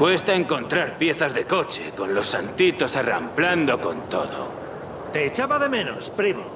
Cuesta encontrar piezas de coche, con los santitos arramplando con todo. Te echaba de menos, primo.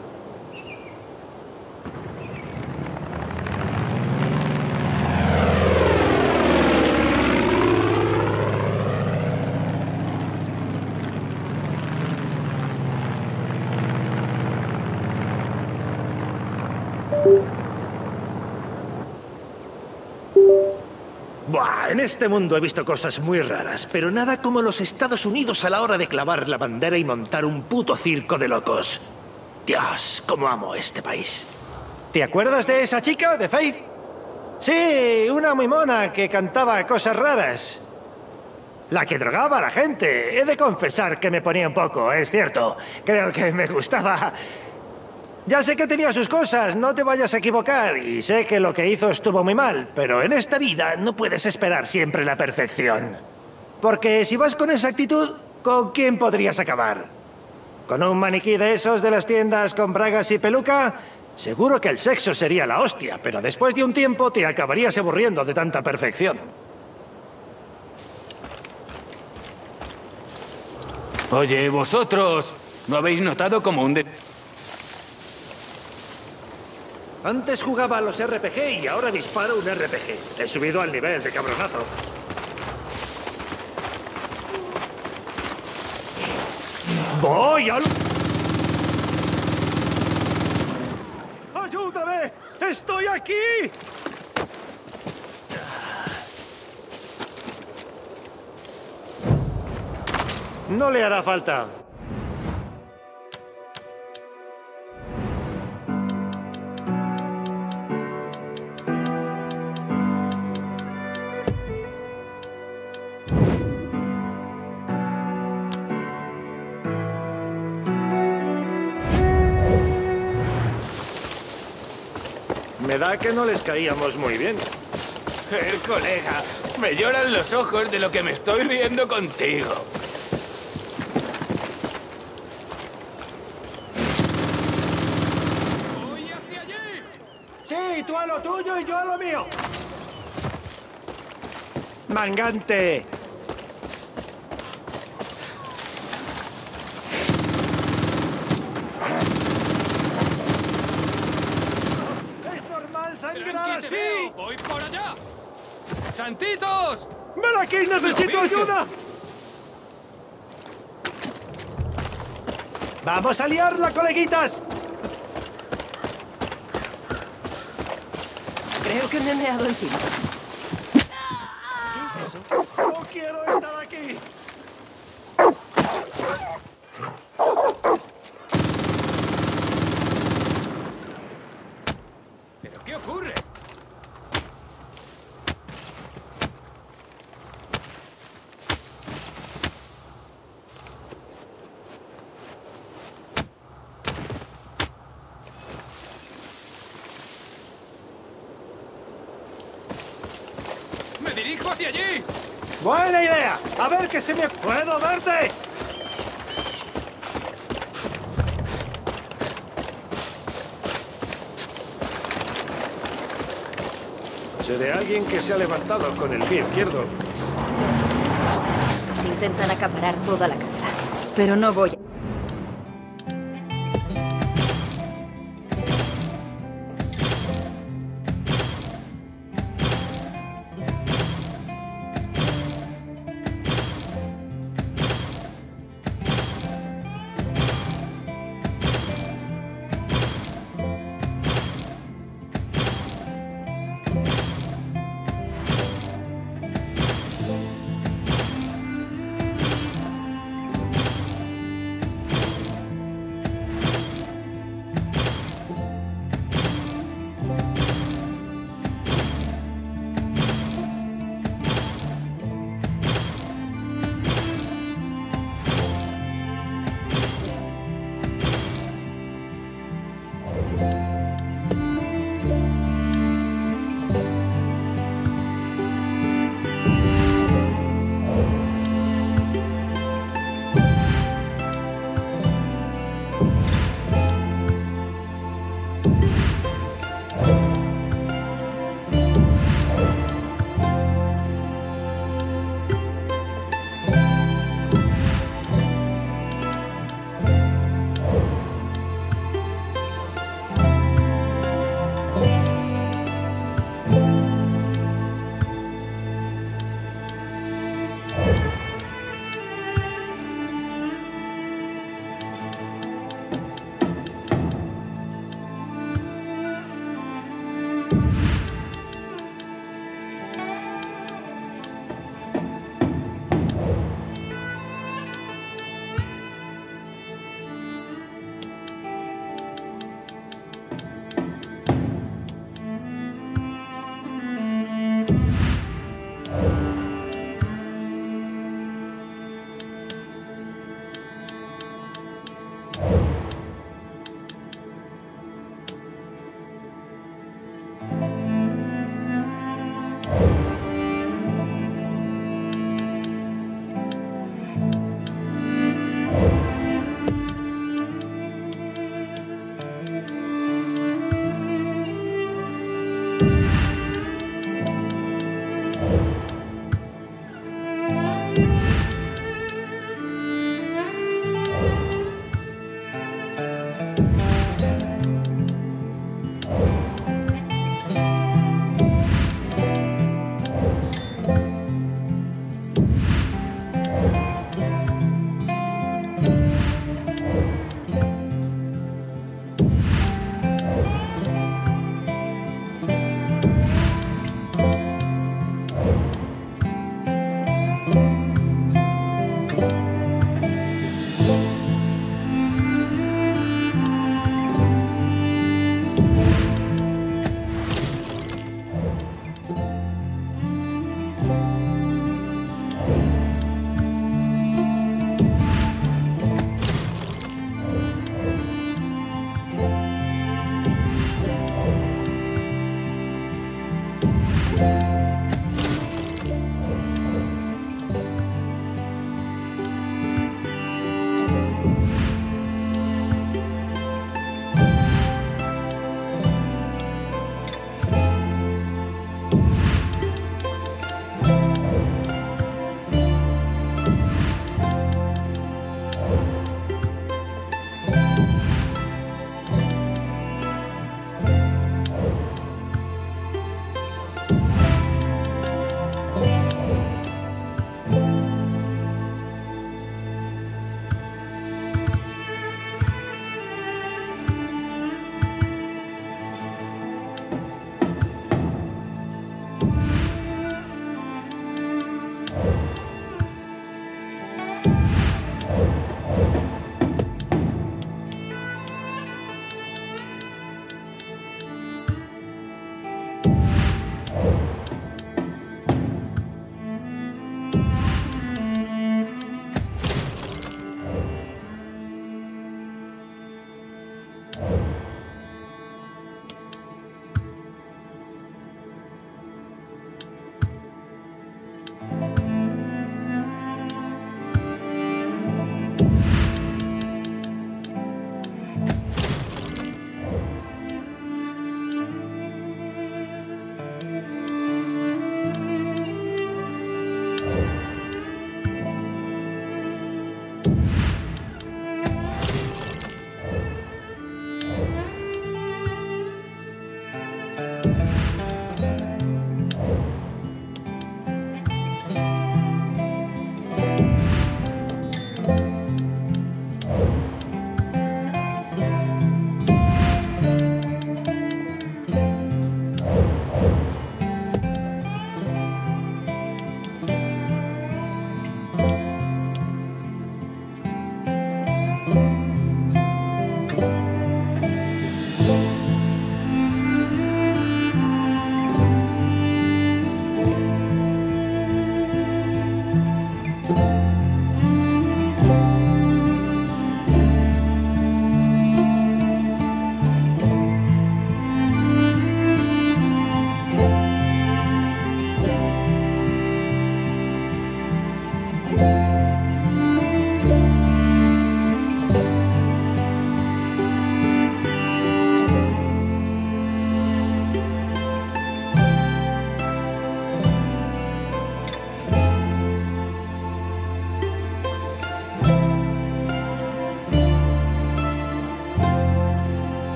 Buah, en este mundo he visto cosas muy raras, pero nada como los Estados Unidos a la hora de clavar la bandera y montar un puto circo de locos. Dios, cómo amo este país. ¿Te acuerdas de esa chica, de Faith? Sí, una muy mona que cantaba cosas raras. La que drogaba a la gente. He de confesar que me ponía un poco, es cierto. Creo que me gustaba. Ya sé que tenía sus cosas, no te vayas a equivocar, y sé que lo que hizo estuvo muy mal, pero en esta vida no puedes esperar siempre la perfección. Porque si vas con esa actitud, ¿con quién podrías acabar? ¿Con un maniquí de esos de las tiendas con bragas y peluca? Seguro que el sexo sería la hostia, pero después de un tiempo te acabarías aburriendo de tanta perfección. Oye, vosotros, ¿no habéis notado como un Antes jugaba a los RPG y ahora disparo un RPG. He subido al nivel de cabronazo. ¡Voy al... ¡Ayúdame! ¡Estoy aquí! No le hará falta. Me da que no les caíamos muy bien. Colega, me lloran los ojos de lo que me estoy riendo contigo. ¡Voy hacia allí! Sí, tú a lo tuyo y yo a lo mío. ¡Mangante! ¡Sangrar así! ¡Voy por allá! ¡Santitos! ¡Ven aquí! ¡Necesito ayuda! ¡Vamos a liarla, coleguitas! Creo que me he meado encima. ¿Qué es eso? ¡No quiero estar aquí! ¿Qué ocurre? ¡Me dirijo hacia allí! ¡Buena idea! ¡A ver que se me... ¡Puedo verte! Sé de alguien que se ha levantado con el pie izquierdo. Los intentan acaparar toda la casa, pero no voy a...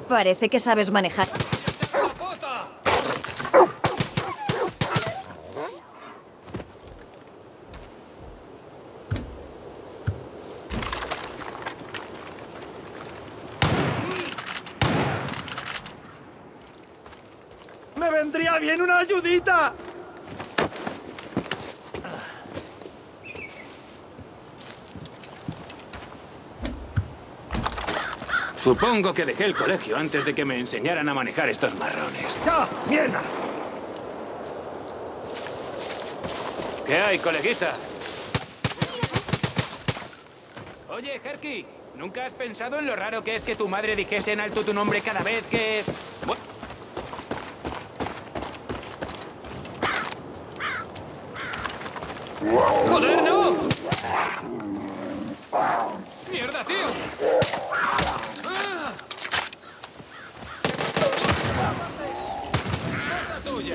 Parece que sabes manejar. ¡Me vendría bien una ayudita! Supongo que dejé el colegio antes de que me enseñaran a manejar estos marrones. ¡Ah, mierda! ¿Qué hay, coleguita? Oye, Herky, ¿nunca has pensado en lo raro que es que tu madre dijese en alto tu nombre cada vez que... ¡Joder, no! ¡Mierda, tío! ¡Ah! ¡Cosa tuya!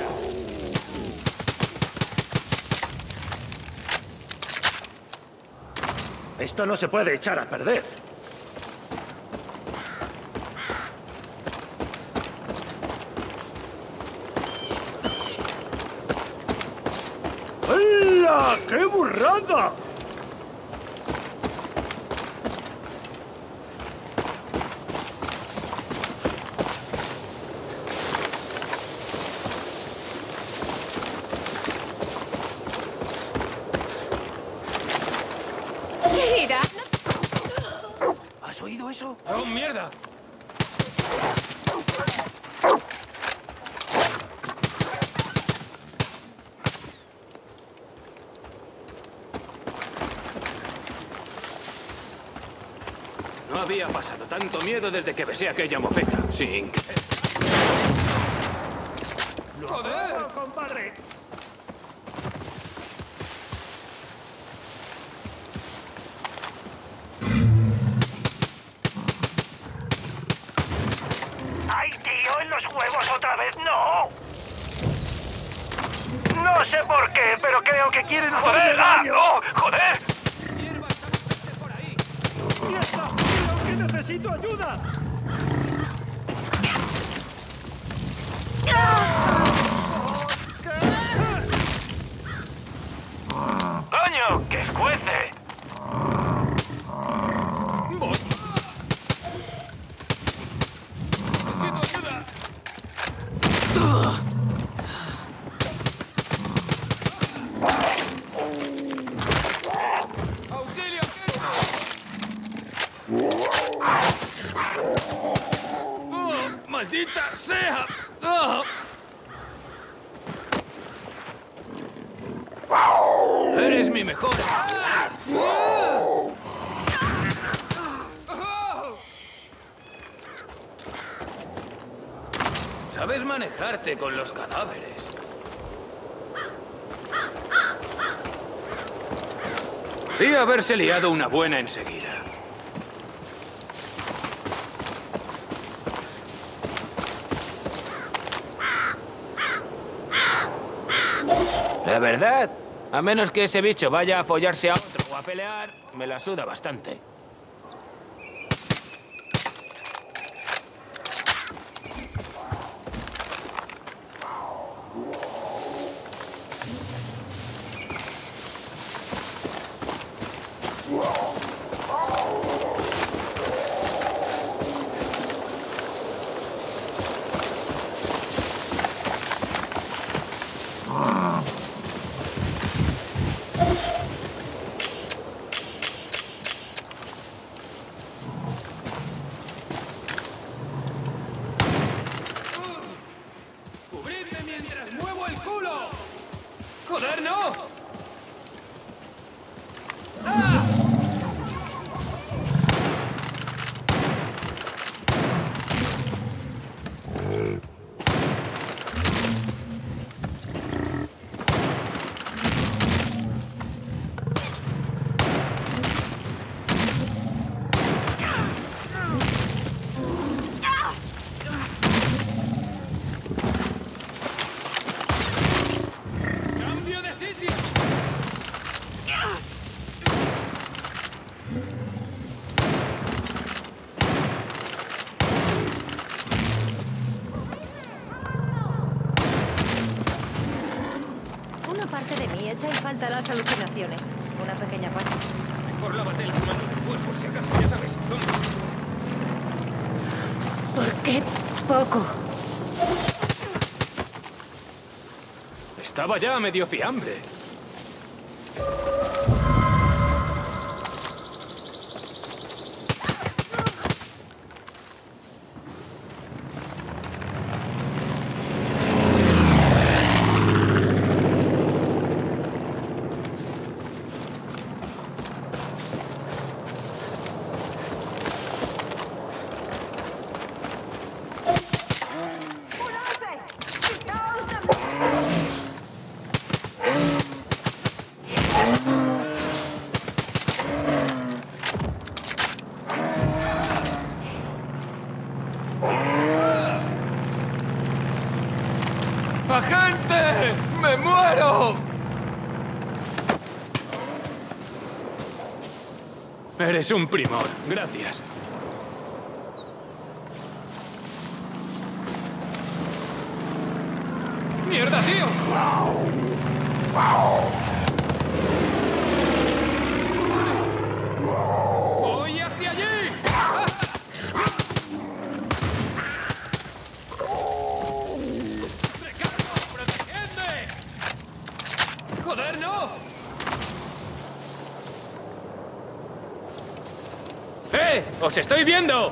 Esto no se puede echar a perder. ¡Hala! ¡Qué burrada! Mira, ¿Has oído eso? ¡Oh, mierda! No había pasado tanto miedo desde que besé aquella mofeta. Sin que... ¡Joder! ¡Oh, compadre! ¡Ay, tío! ¡En los huevos otra vez! ¡No! No sé por qué, pero creo que quieren joder. ¡Ah! ¡No! ¡Joder! ¡Hierba, está por ahí! ¡Mierda! ¡Creo que necesito ayuda! ¡Coño! ¡Que escuece! ¡Necesito ayuda! ¡Auxilio! ¡Oh, maldita sea! ¡Oh! ¡Eres mi mejor! ¡Ah! ¡Oh! ¡Oh! Sabes manejarte con los cadáveres. Sí, haberse liado una buena enseguida. La verdad, a menos que ese bicho vaya a follarse a otro o a pelear, me la suda bastante. ¡Cubridme mientras muevo el culo! ¡Joder, no! ¡Ah! ¡Cambio de sitio! hacen falta las alucinaciones. Una pequeña parte. Mejor lávate las manos después, por si acaso, ya sabes. Toma. ¿Por qué poco? Estaba ya medio fiambre. ¡Agente! ¡Me muero! Eres un primor. Gracias. ¡Mierda, tío! ¡Voy hacia allí! ¡Recargo! ¡Protegedme! ¡Joder, no! ¡Os estoy viendo!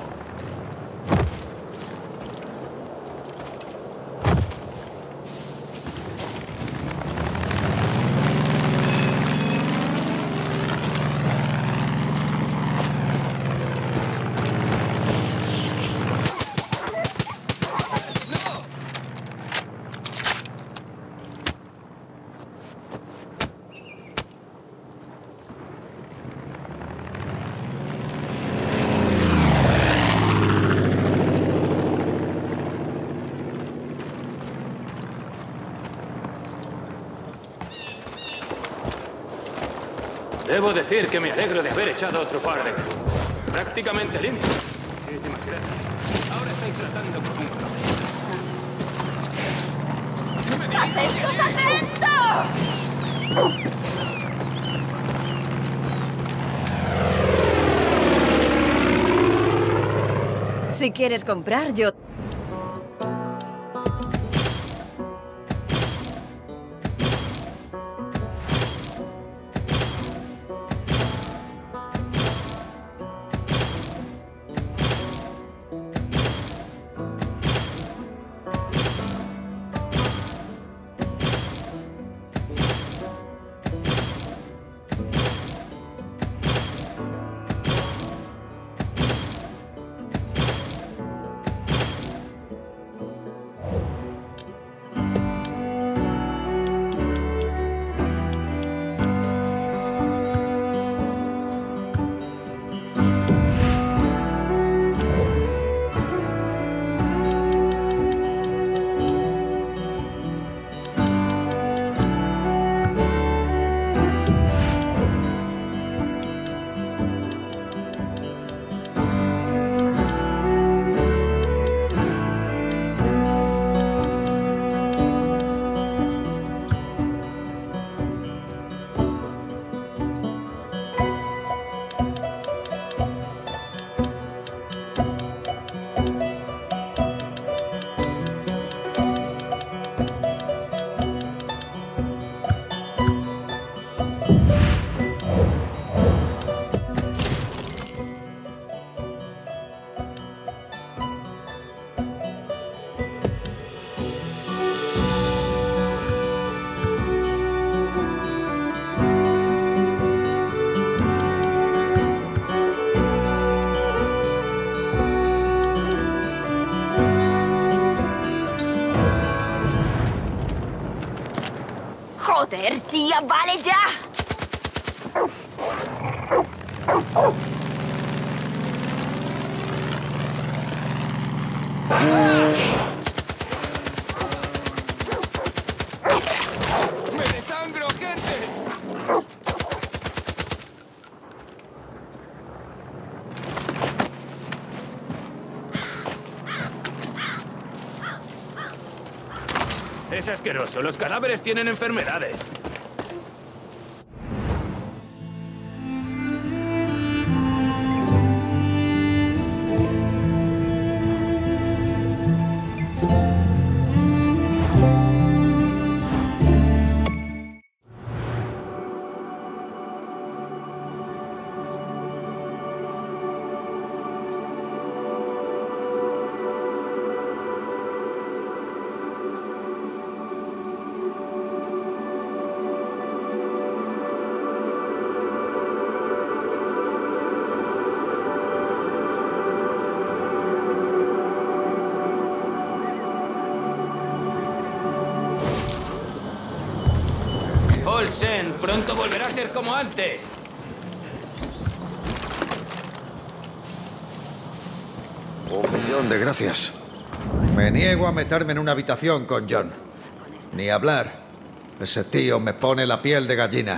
Debo decir que me alegro de haber echado otro par de grupos. Prácticamente limpio. Muchísimas gracias. Ahora estoy tratando con un problema. ¡Atentos, atentos! Si quieres comprar, yo... ¡Joder, tía! ¡Vale ya! ¡Me desangro, gente! Es asqueroso. Los cadáveres tienen enfermedades. bien. Pronto volverá a ser como antes. $1.000.000 de gracias. Me niego a meterme en una habitación con John. Ni hablar. Ese tío me pone la piel de gallina.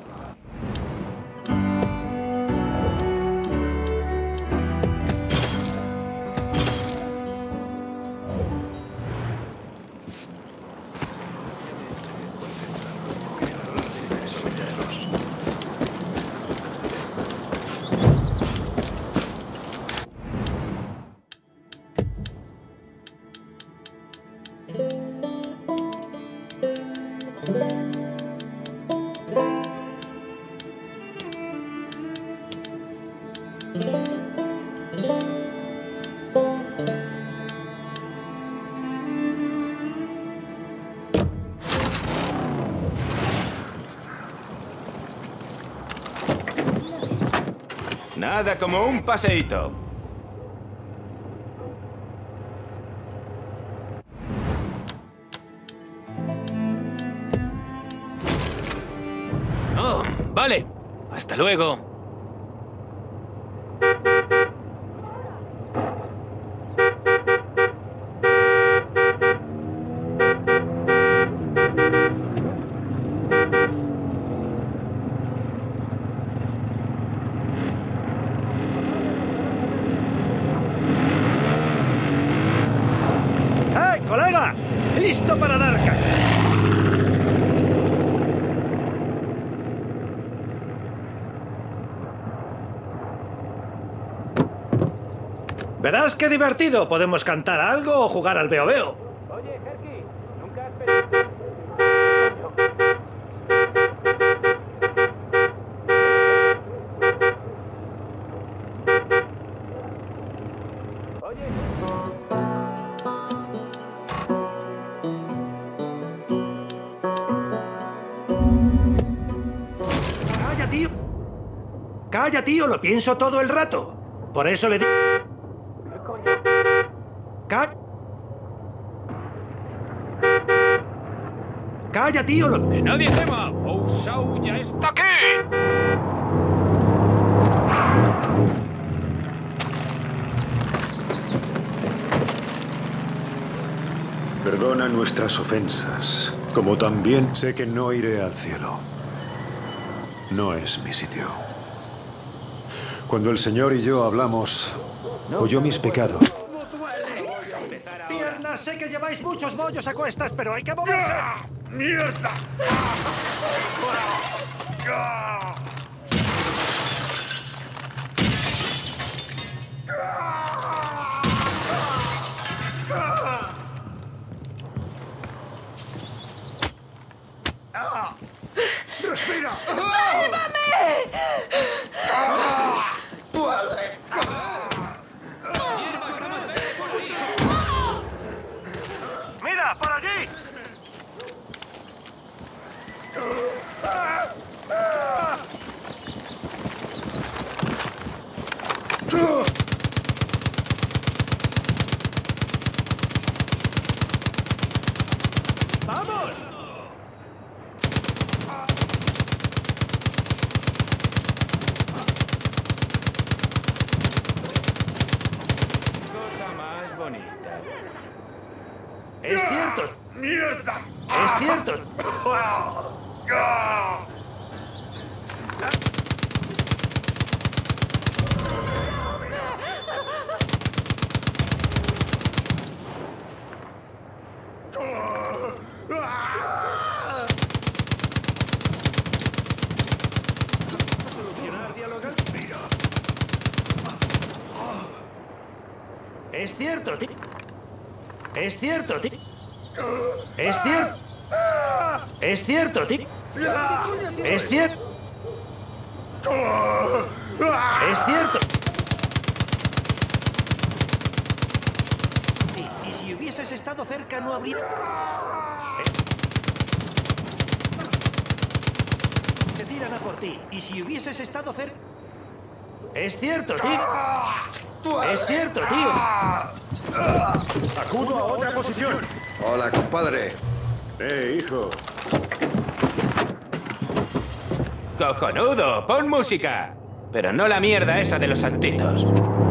Nada como un paseíto. Oh, vale. Hasta luego. ¡Colega! ¡Listo para dar caña! Verás qué divertido. Podemos cantar algo o jugar al veo-veo. Oye, Herky, nunca has ¡Calla, tío! ¡Calla, tío! Lo pienso todo el rato. Por eso le digo... ¡Calla, tío! ¡Que nadie tema! ¡Ousau ya está aquí! Perdona nuestras ofensas, como también sé que no iré al cielo. No es mi sitio. Cuando el Señor y yo hablamos, oyó mis pecados. Piernas, sé que lleváis muchos bollos a cuestas, pero hay que moverse. ¡Mierda! ¡Respira! ¡Mira, por allí! ¡Vamos! Cosa más bonita. ¡Es cierto! ¡Mierda! ¡Es cierto! Es cierto, tío. Es cierto, tío. Es cierto. Es cierto, tío. Es cierto. Es cierto. Y si hubieses estado cerca no habría... Se tiran a por ti. Y si hubieses estado cerca... Es cierto, tío. Es cierto, tío. ¡Acudo a otra posición! Hola, compadre. Hijo. ¡Cojonudo! ¡Pon música! Pero no la mierda esa de los santitos.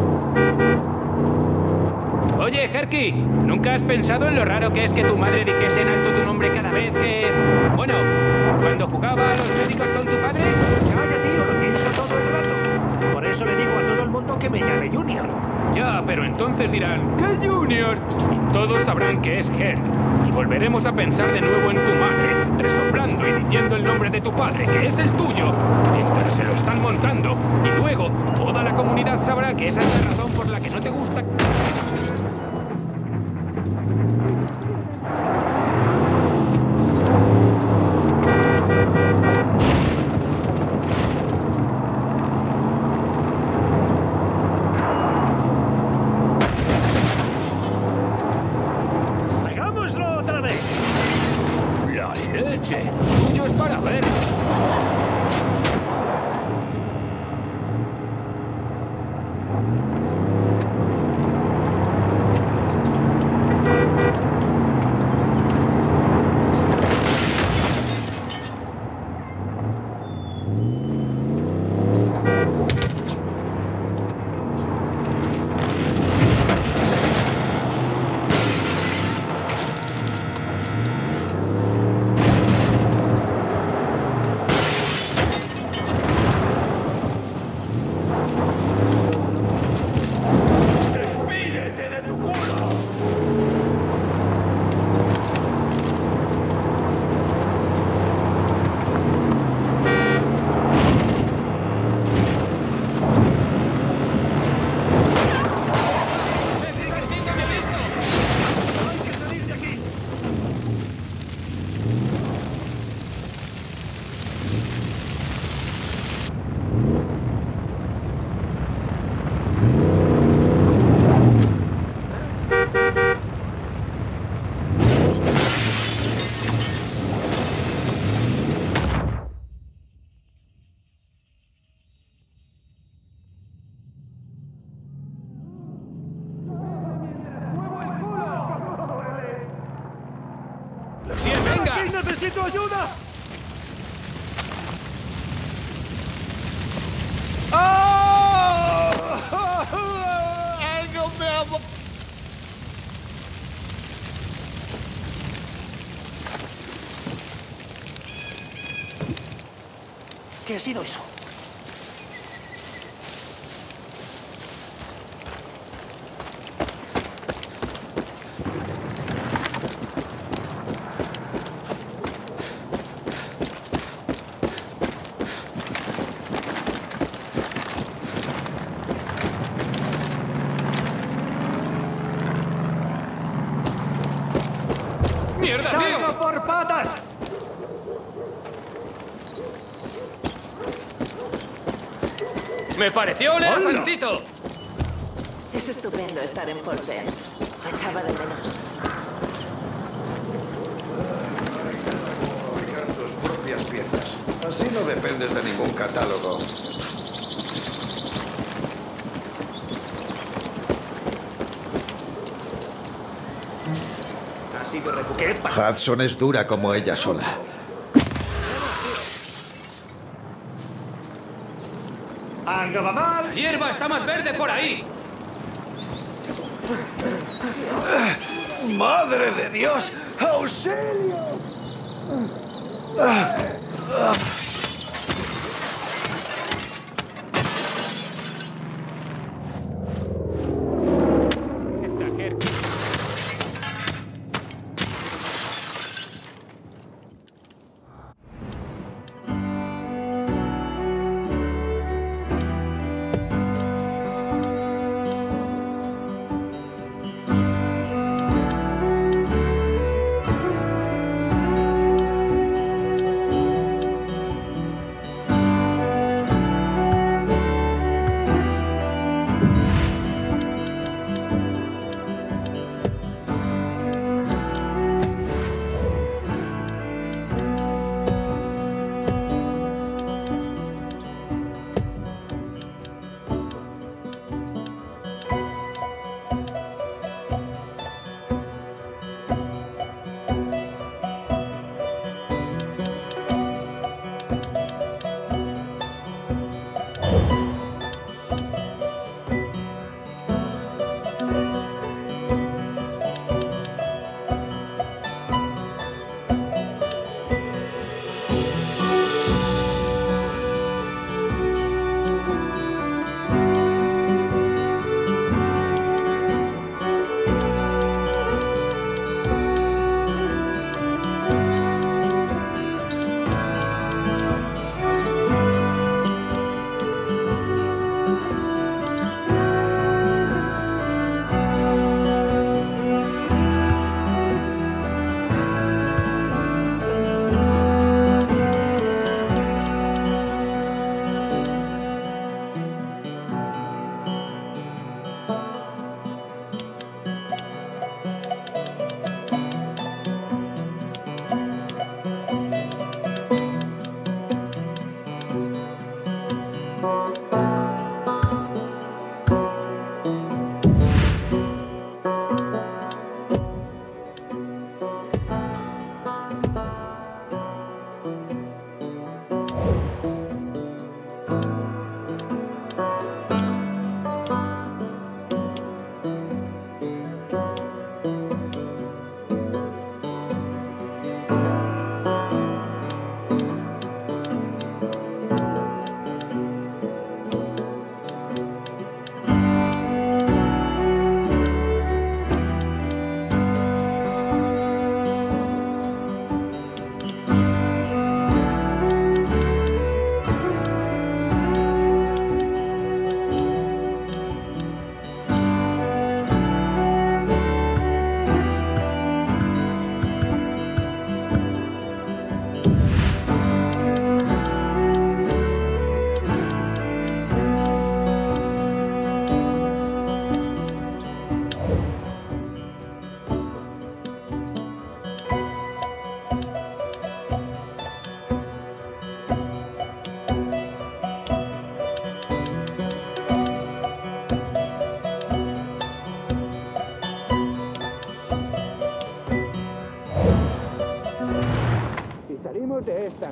Oye, Herky, ¿nunca has pensado en lo raro que es que tu madre dijese en alto tu nombre cada vez que... Bueno, cuando jugaba a los médicos con tu padre? Vaya, tío, lo pienso todo el rato. Por eso le digo a todo el mundo que me llame Junior. Ya, pero entonces dirán, ¿qué Junior? Y todos sabrán que es Herc. Y volveremos a pensar de nuevo en tu madre, resoplando y diciendo el nombre de tu padre, que es el tuyo, mientras se lo están montando. Y luego, toda la comunidad sabrá que esa es la razón por la que no te gusta... ¡Hagámoslo otra vez! ¡La leche! ¡Tuyo es para ver! ¡Sí, venga! ¡Aquí necesito ayuda! ¡Algo me ha... ¿Qué ha sido eso? ¡Mierda, ¡Salgo tío! por patas! ¡Me pareció oler a ¡Hola! Santito! Es estupendo estar en Folsen. Te echaba de menos. Fabricar tus propias piezas. Así no dependes de ningún catálogo. ¿Qué pasa? Hudson es dura como ella sola. ¿Algo va mal? ¡La hierba está más verde por ahí! ¡Madre de Dios! ¡Auxilio! Está Herc.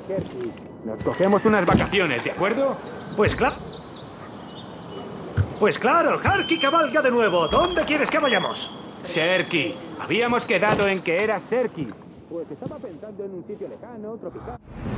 Serki. Nos cogemos unas vacaciones, ¿de acuerdo? Pues claro. Pues claro, Harky cabalga de nuevo. ¿Dónde quieres que vayamos? Serki. Habíamos quedado en que era Serki. Pues estaba pensando en un sitio lejano, tropical.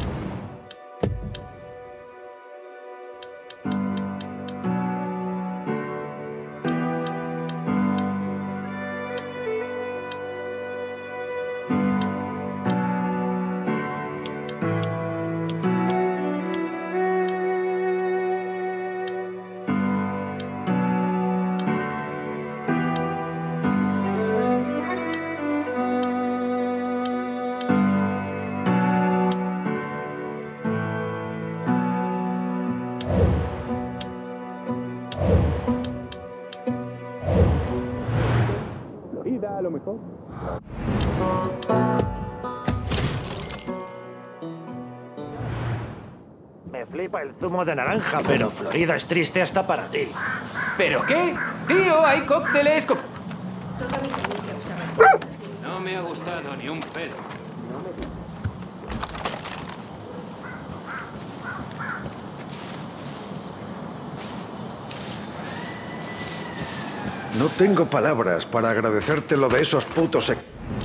Florida, a lo mejor. Me flipa el zumo de naranja, pero Florida es triste hasta para ti. ¿Pero qué? Tío, hay cócteles... No me ha gustado ni un pelo. No tengo palabras para agradecerte lo de esos putos...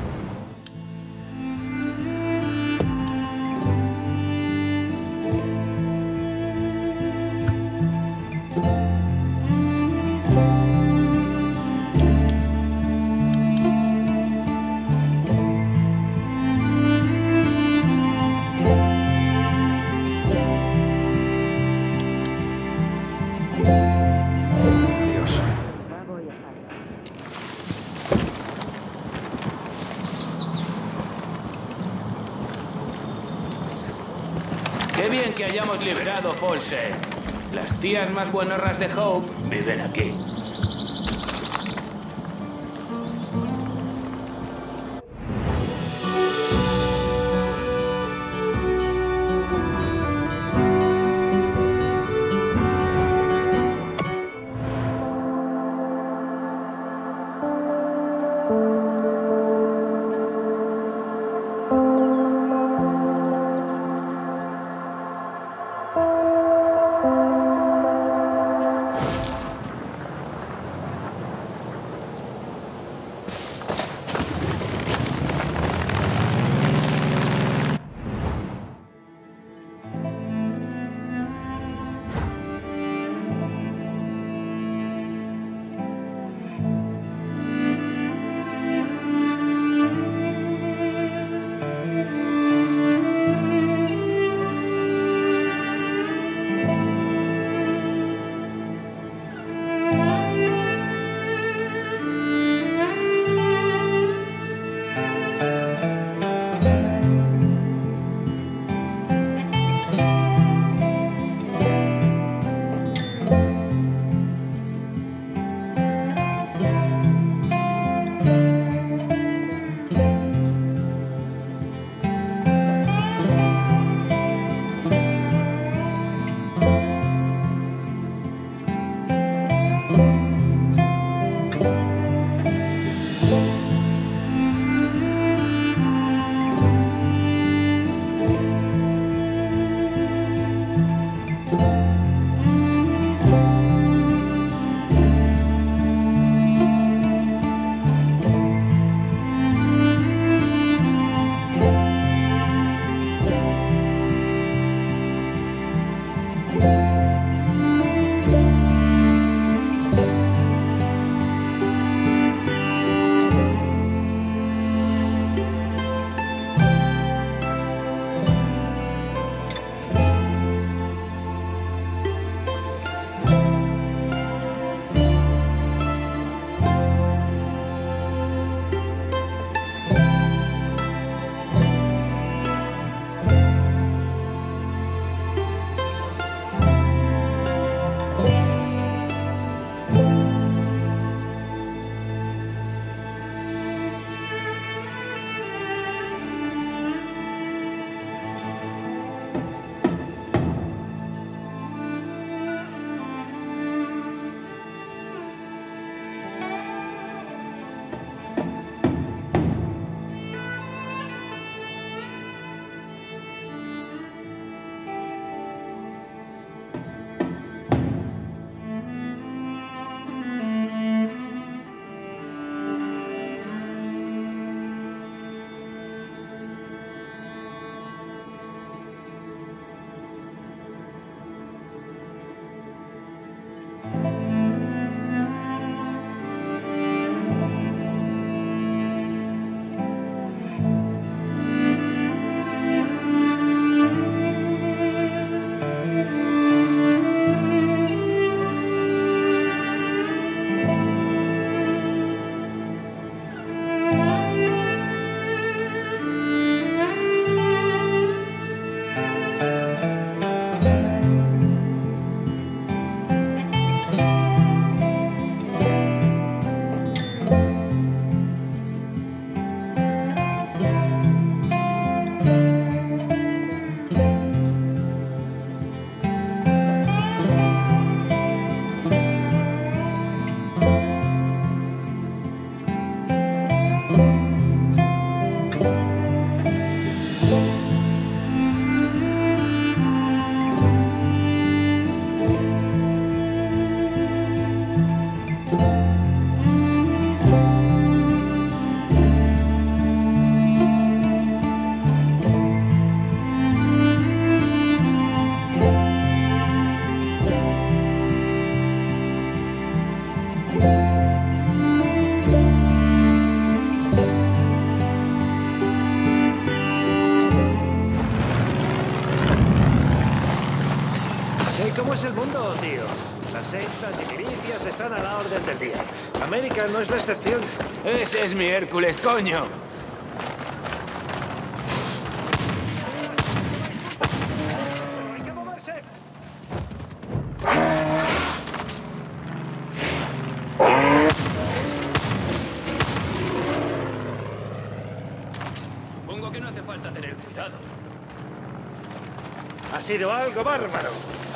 Adiós. Qué bien que hayamos liberado Folsen. Las tías más buenorras de Hope viven aquí. Sé cómo es el mundo, tío. Las sectas y milicias están a la orden del día. América no es la excepción. Ese es mi Hércules, coño. Pero hay que moverse. Supongo que no hace falta tener cuidado. Ha sido algo bárbaro.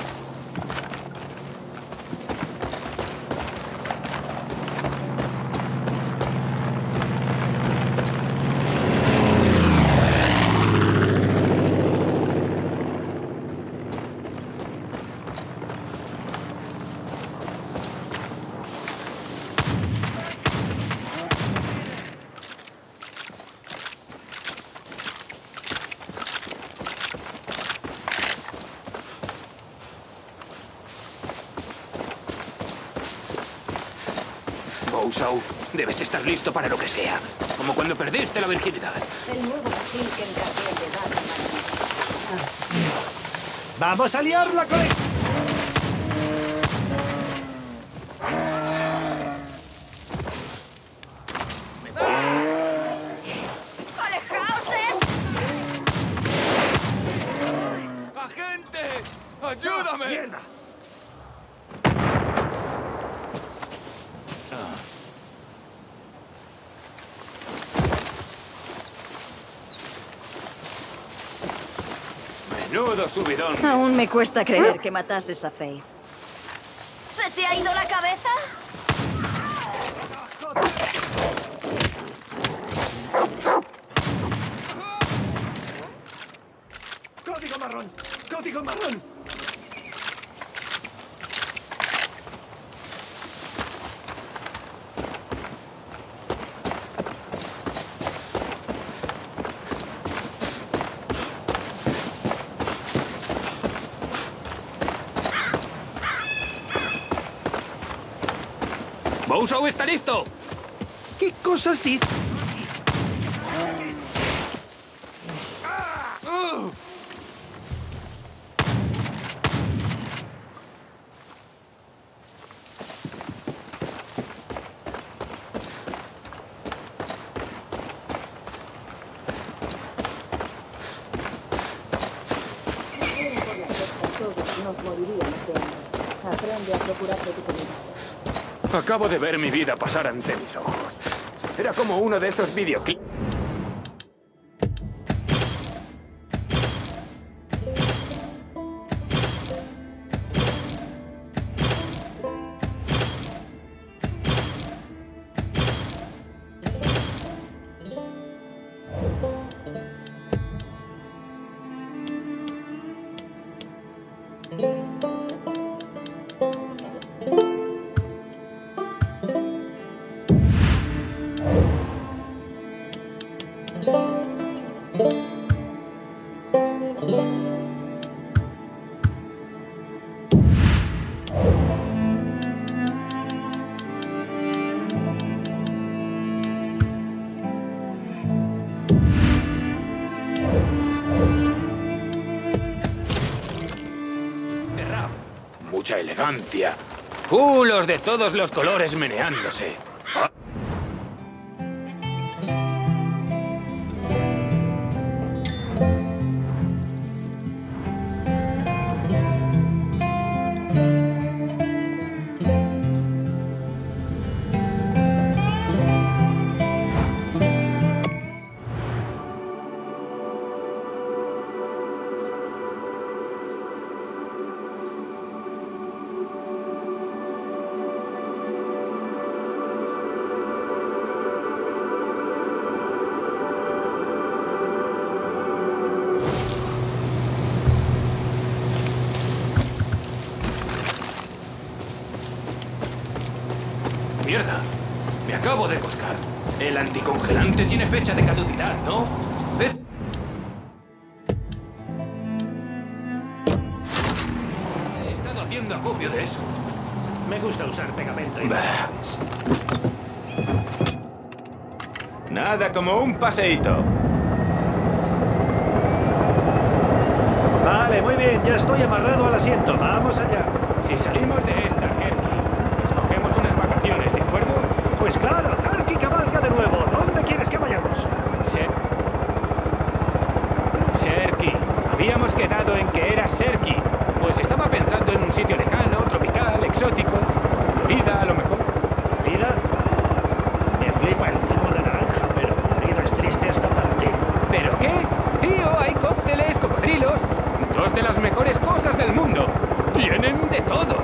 Bouzou, debes estar listo para lo que sea. Como cuando perdiste la virginidad. El nuevo fusil que encargué de dar a María. ¡Vamos a liarla con esto! ¡Agente! ¡Ayúdame! ¡Mierda! Menudo subidón. Aún me cuesta creer que matases a Faith. ¿Se te ha ido la cabeza? ¡Código marrón! ¡Código marrón! ¡Bouzou está listo! ¿Qué cosas dices? Nos moriríamos de hambre. Aprende a procurarte tu comida. Acabo de ver mi vida pasar ante mis ojos. Era como uno de esos videoclips. Mucha elegancia. Culos de todos los colores meneándose. ¡Mierda! Me acabo de coscar. El anticongelante tiene fecha de caducidad, ¿no? ¿Ves? He estado haciendo acopio de eso. Me gusta usar pegamento y Bah. materiales. Nada como un paseíto. Vale, Vale, muy bien, ya estoy amarrado al asiento. Vamos allá. Si salimos de esta, Herky, escogemos unas vacaciones, ¿de acuerdo? Pues claro, Herky cabalga de nuevo. ¿Dónde quieres que vayamos? Serki. Habíamos quedado en que era Serki. Pues estaba pensando en un sitio lejano, tropical, exótico. Florida, a lo mejor. ¿Florida? Me flipa el zumo de naranja, pero Florida es triste hasta para ti. ¿Pero qué? Tío, hay cócteles, cocodrilos. Dos de las mejores cosas del mundo. Tienen de todo.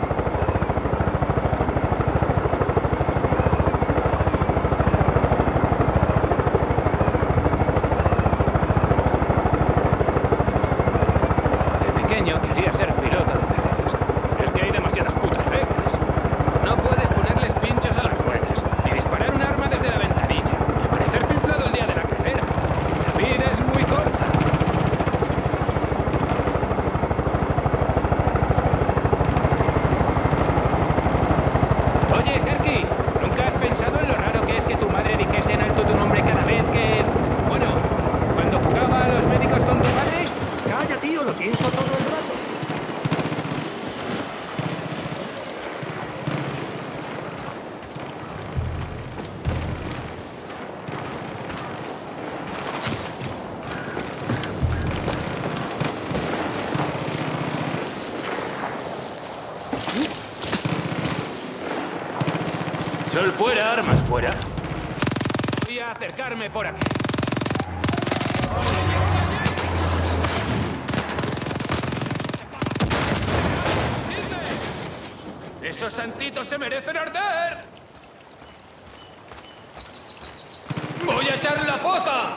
De pequeño quería ser piloto de carreras. Es que hay demasiadas putas reglas. No puedes ponerles pinchos a las ruedas, ni disparar un arma desde la ventanilla, ni aparecer pimplado el día de la carrera. La vida es muy corta. Oye, Herky, ¿nunca has pensado en lo raro que es que tu madre dijese en alto tu nombre cada vez que... Bueno, cuando jugaba a los médicos con tu madre? Calla, tío, lo pienso todo el rato. Sol fuera, armas fuera. Voy a acercarme por aquí. ¡Esos santitos se merecen arder! ¡Voy a echar la pota!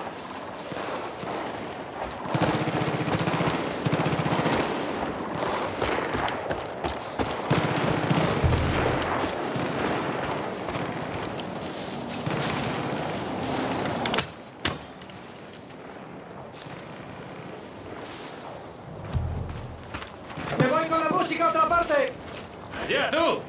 ¡Me voy con la música a otra parte! ¡Allá tú!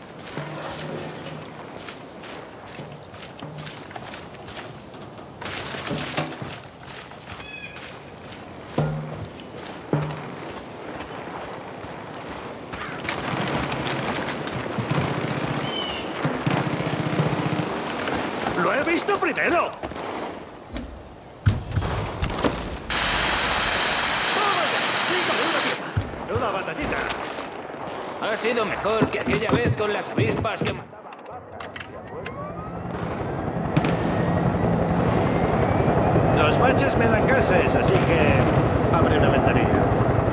¡Lo he visto primero! ¡Una batallita! Ha sido mejor que aquella vez con las avispas que mataban. Los baches me dan gases, así que... abre una ventanilla.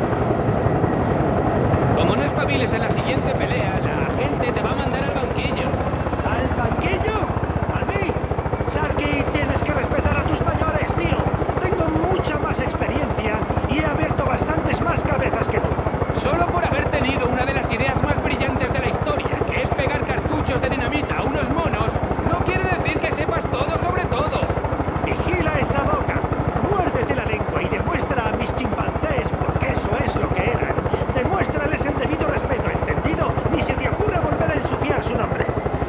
Como no espabiles en la siguiente pelea, la gente te va a mandar al banquillo. ¿Al banquillo? ¿A mí? Sarky, tienes que respetar a tus mayores, tío. Tengo mucha más experiencia y he abierto bastantes más cabezas que tú. Solo por haber tenido una de las ideas más brillantes de la historia, que es pegar cartuchos de dinamita a unos monos, no quiere decir que sepas todo sobre todo. Vigila esa boca. Muérdete la lengua y demuestra a mis chimpancés, porque eso es lo que eran. Demuéstrales el debido respeto, ¿entendido? Ni se te ocurra volver a ensuciar su nombre.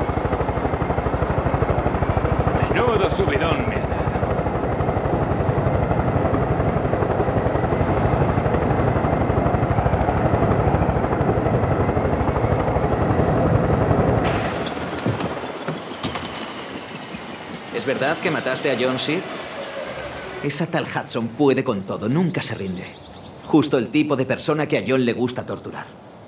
Menudo subidón me ha dado. ¿Es verdad que mataste a John Seed? Esa tal Hudson puede con todo, nunca se rinde. Justo el tipo de persona que a John le gusta torturar.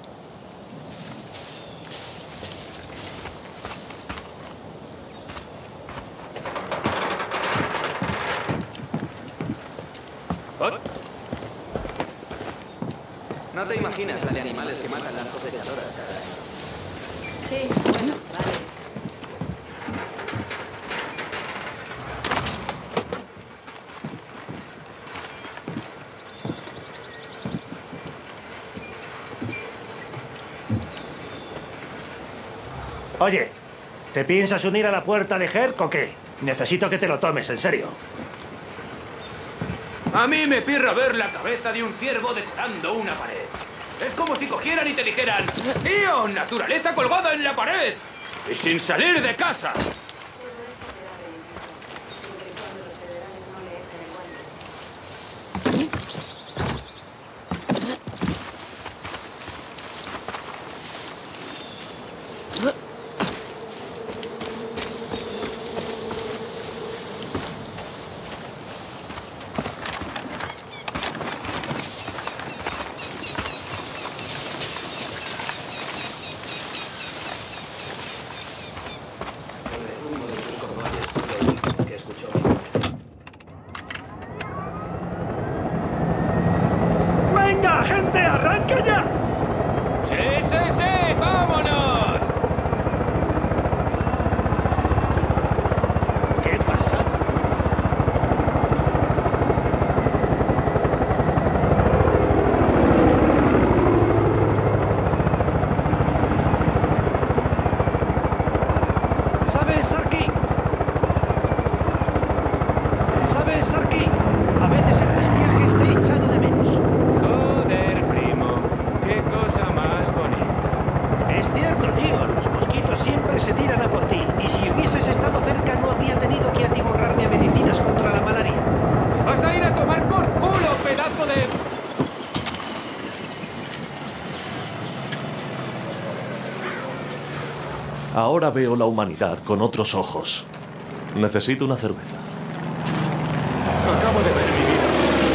No te imaginas la de animales que matan las cosechadoras cada año. Sí, bueno, vale. Oye, ¿te piensas unir a la puerta de Herc o qué? Necesito que te lo tomes en serio. A mí me pirra ver la cabeza de un ciervo decorando una pared. Es como si cogieran y te dijeran: ¡Tío, naturaleza colgada en la pared! Y sin salir de casa. Ahora veo la humanidad con otros ojos. Necesito una cerveza. Acabo de ver mi vida.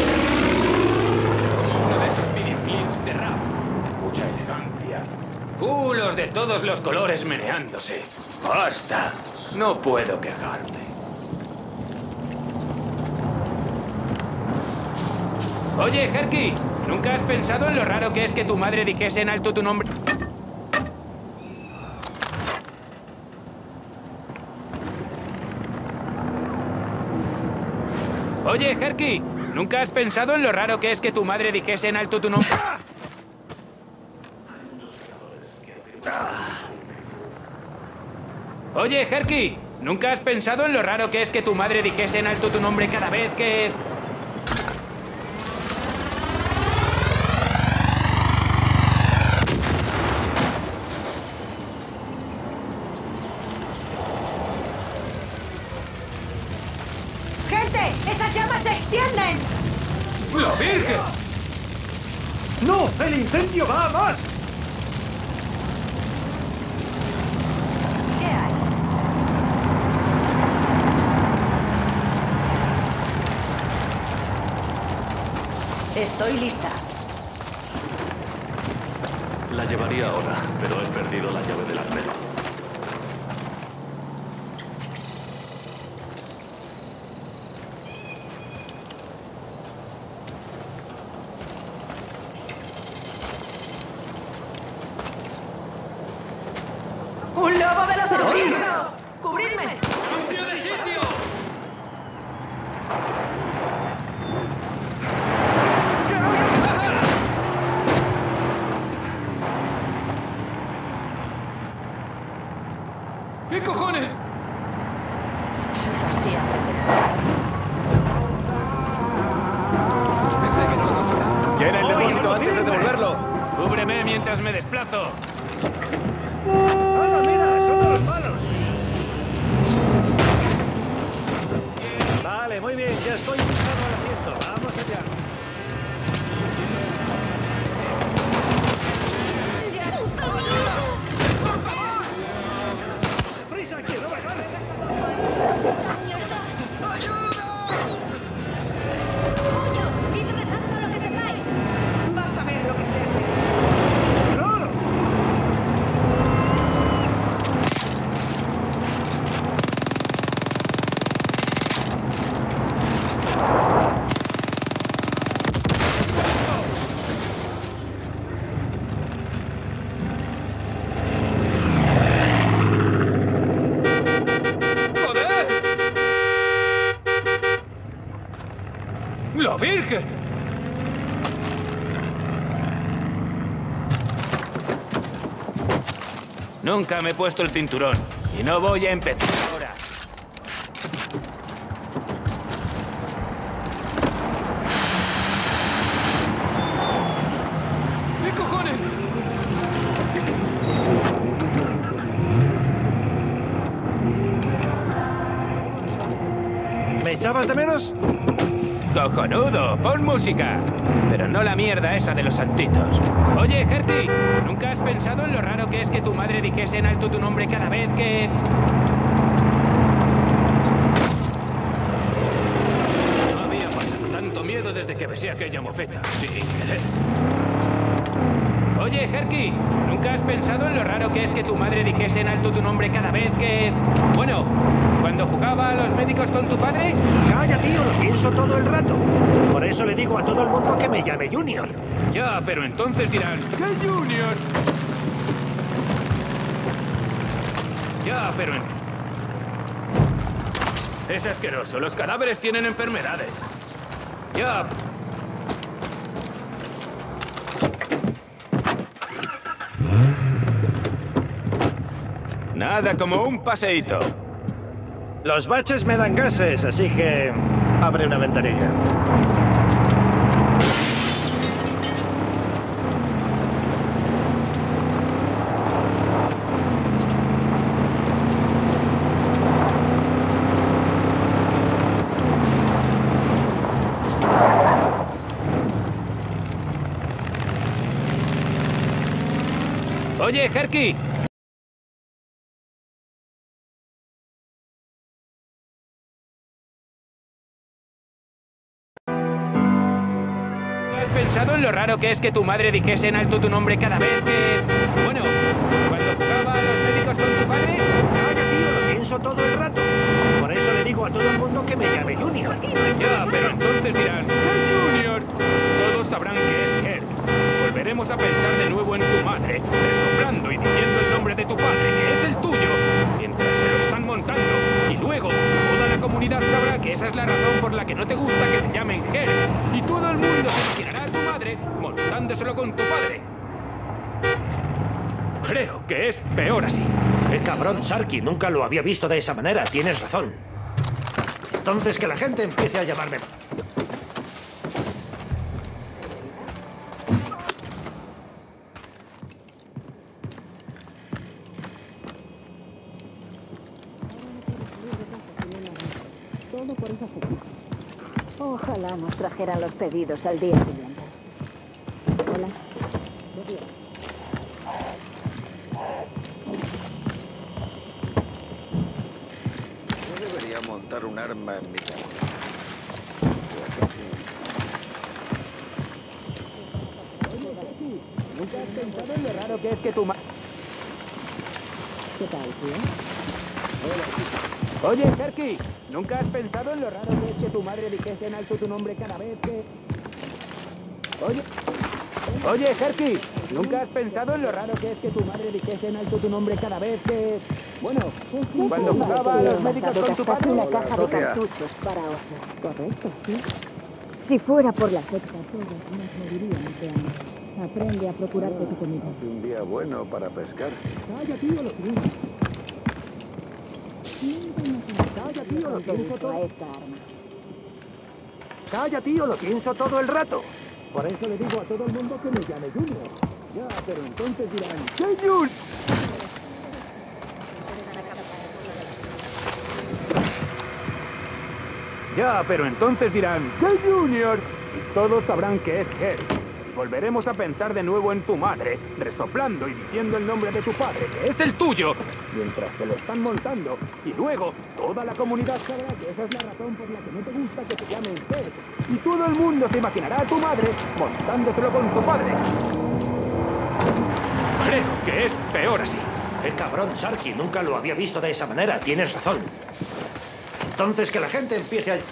Como uno de esos videoclips de rap. Mucha elegancia. Culos de todos los colores meneándose. ¡Basta! No puedo quejarme. Oye, Herky, ¿nunca has pensado en lo raro que es que tu madre dijese en alto tu nombre? Oye, Herky, ¿nunca has pensado en lo raro que es que tu madre dijese en alto tu nombre? Oye, Herky, ¿nunca has pensado en lo raro que es que tu madre dijese en alto tu nombre cada vez que... ¡Gente! ¡Esas llamas se extienden! ¡La Virgen! ¡No! ¡El incendio va a más! ¿Qué hay? Estoy lista. La llevaría ahora, pero he perdido la llave del armario. ¡Un lobo de los antinos! ¡Cubridme! ¡Cambio de sitio! ¿Qué cojones? Así aprenderé. Pensé que no lo notaba. Llena el depósito antes de devolverlo. Cúbreme mientras me desplazo. ¡Ah, mira! ¡Son de los malos! Vale, muy bien. Ya estoy buscando al asiento. Vamos allá. ¡Por favor! ¡Prisa! ¡Quiero bajar! ¡Id rezando lo que sepáis! Vas a ver lo que se ve. ¡Claro! ¡Joder! ¡La Virgen! Nunca me he puesto el cinturón y no voy a empezar ahora. ¿Qué cojones? ¿Me echabas de menos? ¡Cojonudo! ¡Pon música! Pero no la mierda esa de los santitos. Oye, Herky, ¿nunca has pensado en lo raro que es que tu madre dijese en alto tu nombre cada vez que... No había pasado tanto miedo desde que besé aquella mofeta. Sin querer. Oye, Herky, ¿nunca has pensado en lo raro que es que tu madre dijese en alto tu nombre cada vez que... Bueno, cuando jugaba a los médicos con tu padre? Calla, tío, lo pienso todo el rato. Por eso le digo a todo el mundo que me llame Junior. Ya, pero entonces dirán... ¡Qué Junior! Ya, pero... Es asqueroso. Los cadáveres tienen enfermedades. Ya... Nada como un paseíto. Los baches me dan gases, así que... abre una ventanilla. Oye, Herky, lo raro que es que tu madre dijese en alto tu nombre cada vez que... Bueno, cuando jugaba a los médicos con tu padre... Calla, tío, lo pienso todo el rato. Por eso le digo a todo el mundo que me llame Junior. Ya, pero entonces dirán... ¡Junior! Todos sabrán que es Herc. Volveremos a pensar de nuevo en tu madre, resoplando y diciendo el nombre de tu padre, que es el tuyo, mientras se lo están montando. Y luego, toda la comunidad sabrá que esa es la razón por la que no te gusta que te llamen Herc. Y todo el mundo se imaginará a tu madre montándoselo con tu padre. Creo que es peor así. ¡Qué cabrón, Sarky! Nunca lo había visto de esa manera. Tienes razón. Entonces que la gente empiece a llamarme... Todo por esa fecha. Ojalá nos trajeran los pedidos al día siguiente. Hola. No debería montar un arma en mi casa. ¿Nunca has pensado en lo raro que es que tu madre... ¿Qué tal, tío? Oye, Herky, ¿nunca has pensado en lo raro que es que tu madre dijese en alto tu nombre cada vez que... Oye, Herky, ¿nunca has pensado en lo raro que es que tu madre dijese en alto tu nombre cada vez que... Bueno, cuando jugaba a los médicos con tu padre... una caja de cartuchos para osos. Correcto, sí. Si fuera por la secta, todos nos moriríamos de hambre. Aprende a procurarte tu comida. Un día bueno para pescar. Calla, tío, lo pienso. Calla, tío, lo pienso todo. Calla, tío, lo pienso todo el rato. Por eso le digo a todo el mundo que me llame Junior. Ya, pero entonces dirán... ¡Junior! Ya, pero entonces dirán... ¡Qué Junior! Y todos sabrán que es Herc. Volveremos a pensar de nuevo en tu madre, resoplando y diciendo el nombre de tu padre, que es el tuyo, mientras se lo están montando. Y luego, toda la comunidad sabrá que esa es la razón por la que no te gusta que te llamen Herc. Y todo el mundo se imaginará a tu madre montándoselo con tu padre. Creo que es peor así. ¡Qué cabrón, Sarky! Nunca lo había visto de esa manera. Tienes razón. Entonces que la gente empiece a...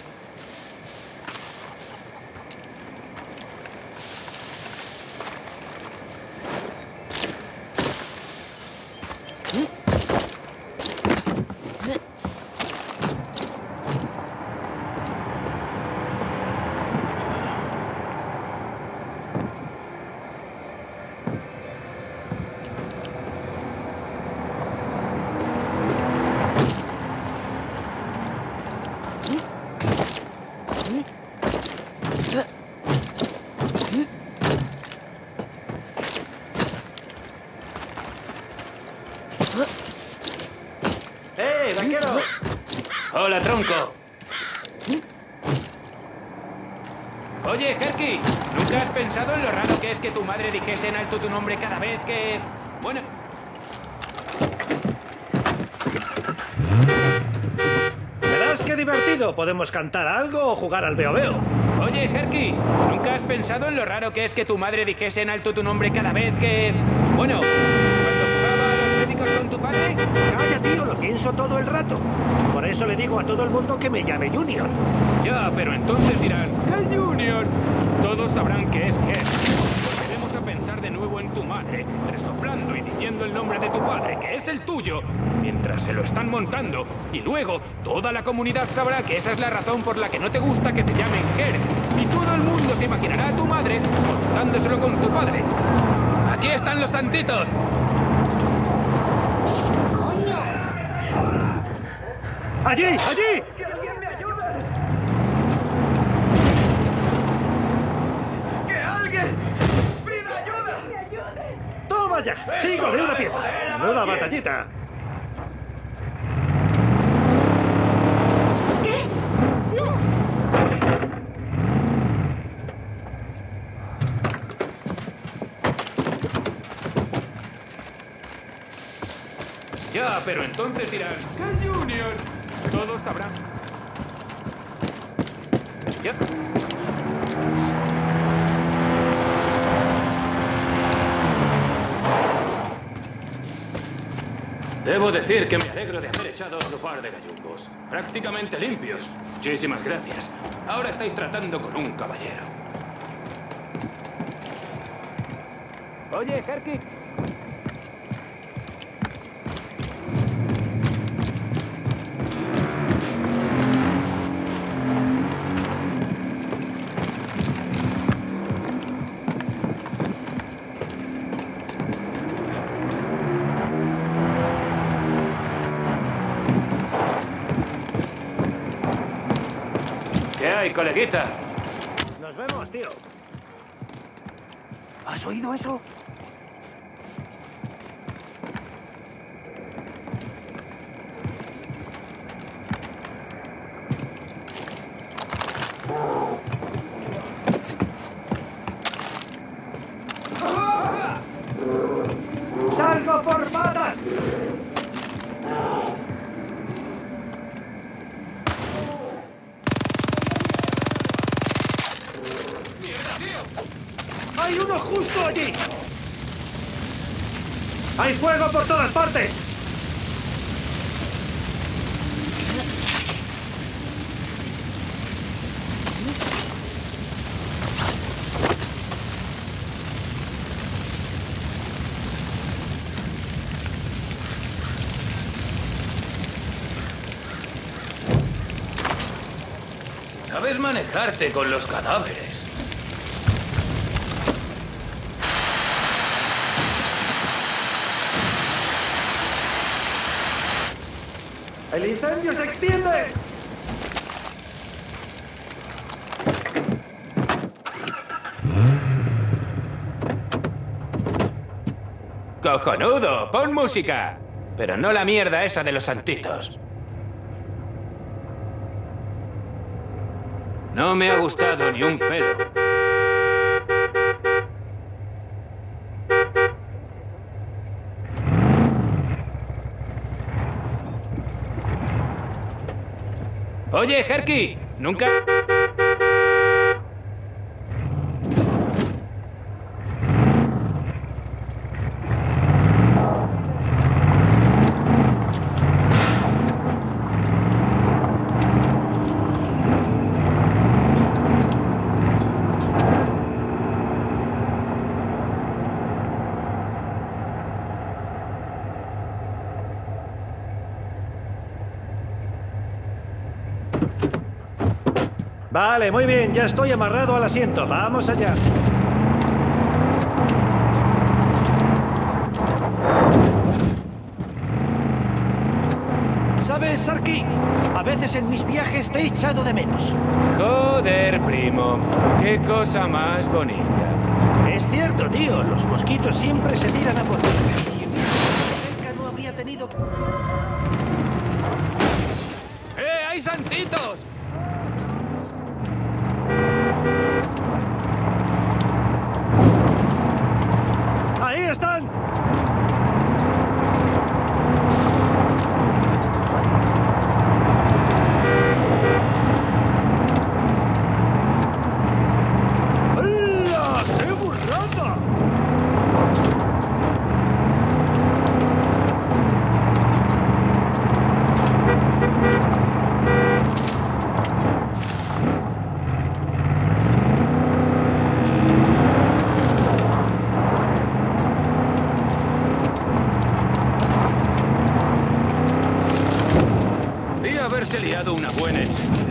¡Eh, vaquero! ¡Hola, tronco! Oye, Herky, ¿nunca has pensado en lo raro que es que tu madre dijese en alto tu nombre cada vez que... Bueno... Verás qué divertido. ¿Podemos cantar algo o jugar al veo-veo? Oye, Herky, ¿nunca has pensado en lo raro que es que tu madre dijese en alto tu nombre cada vez que... Bueno, cuando jugaba a los médicos con tu padre... Calla, tío, lo pienso todo el rato. Por eso le digo a todo el mundo que me llame Junior. Ya, pero entonces dirán... ¡Qué Junior! Todos sabrán que es Herc. Volveremos a pensar de nuevo en tu madre, resoplando y diciendo el nombre de tu padre, que es el tuyo, mientras se lo están montando. Y luego, toda la comunidad sabrá que esa es la razón por la que no te gusta que te llamen Herc. Y todo el mundo se imaginará a tu madre montándoselo con tu padre. ¡Aquí están los santitos! ¡Allí! ¡Allí! ¡Que alguien me ayude! ¡Que alguien! ¡Frida, ayuda! ¡Me ayude! ¡Toma ya! ¡Sigo de una pieza! ¡Menuda batallita! ¿Qué? ¡No! Ya, pero entonces dirán... ¡Qué Junior! Todos sabrán... Ya. Debo decir que me alegro de haber echado otro par de gallumbos. Prácticamente limpios. Muchísimas gracias. Ahora estáis tratando con un caballero. Oye, Herky. ¿Qué hay, coleguita? Nos vemos, tío. ¿Has oído eso? ¡Salgo por patas! ¡Hay uno justo allí! ¡Hay fuego por todas partes! Sabes manejarte con los cadáveres. ¡El incendio se extiende! ¡Cojonudo! ¡Pon música! Pero no la mierda esa de los santitos. No me ha gustado ni un pelo. Oye, Herky, nunca... Vale, muy bien, ya estoy amarrado al asiento. Vamos allá. ¿Sabes, Sarky? A veces en mis viajes te he echado de menos. Joder, primo. Qué cosa más bonita. Es cierto, tío. Los mosquitos siempre se tiran a por ti. Y si hubiera estado cerca no habría tenido... ¡Hay santitos! ¡Ahí están! ¡Hala! ¡Qué burrada! Podría haberse liado una buena enseguida.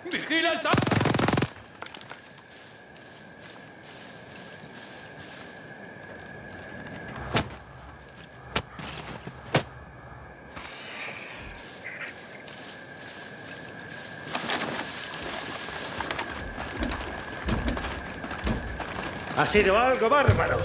¡Vigila el tanque! Ha sido algo bárbaro.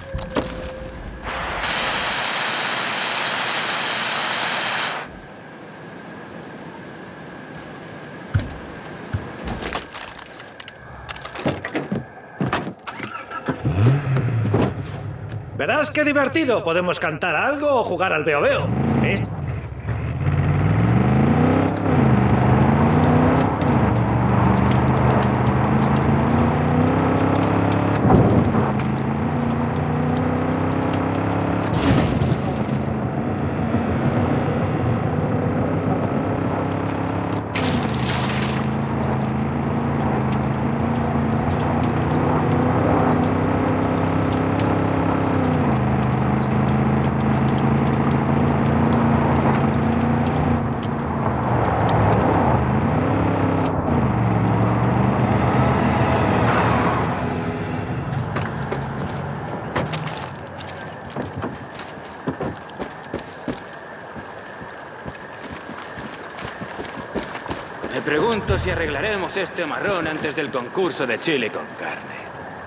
Verás qué divertido. Podemos cantar algo o jugar al veo-veo. Me pregunto si arreglaremos este marrón antes del concurso de chile con carne.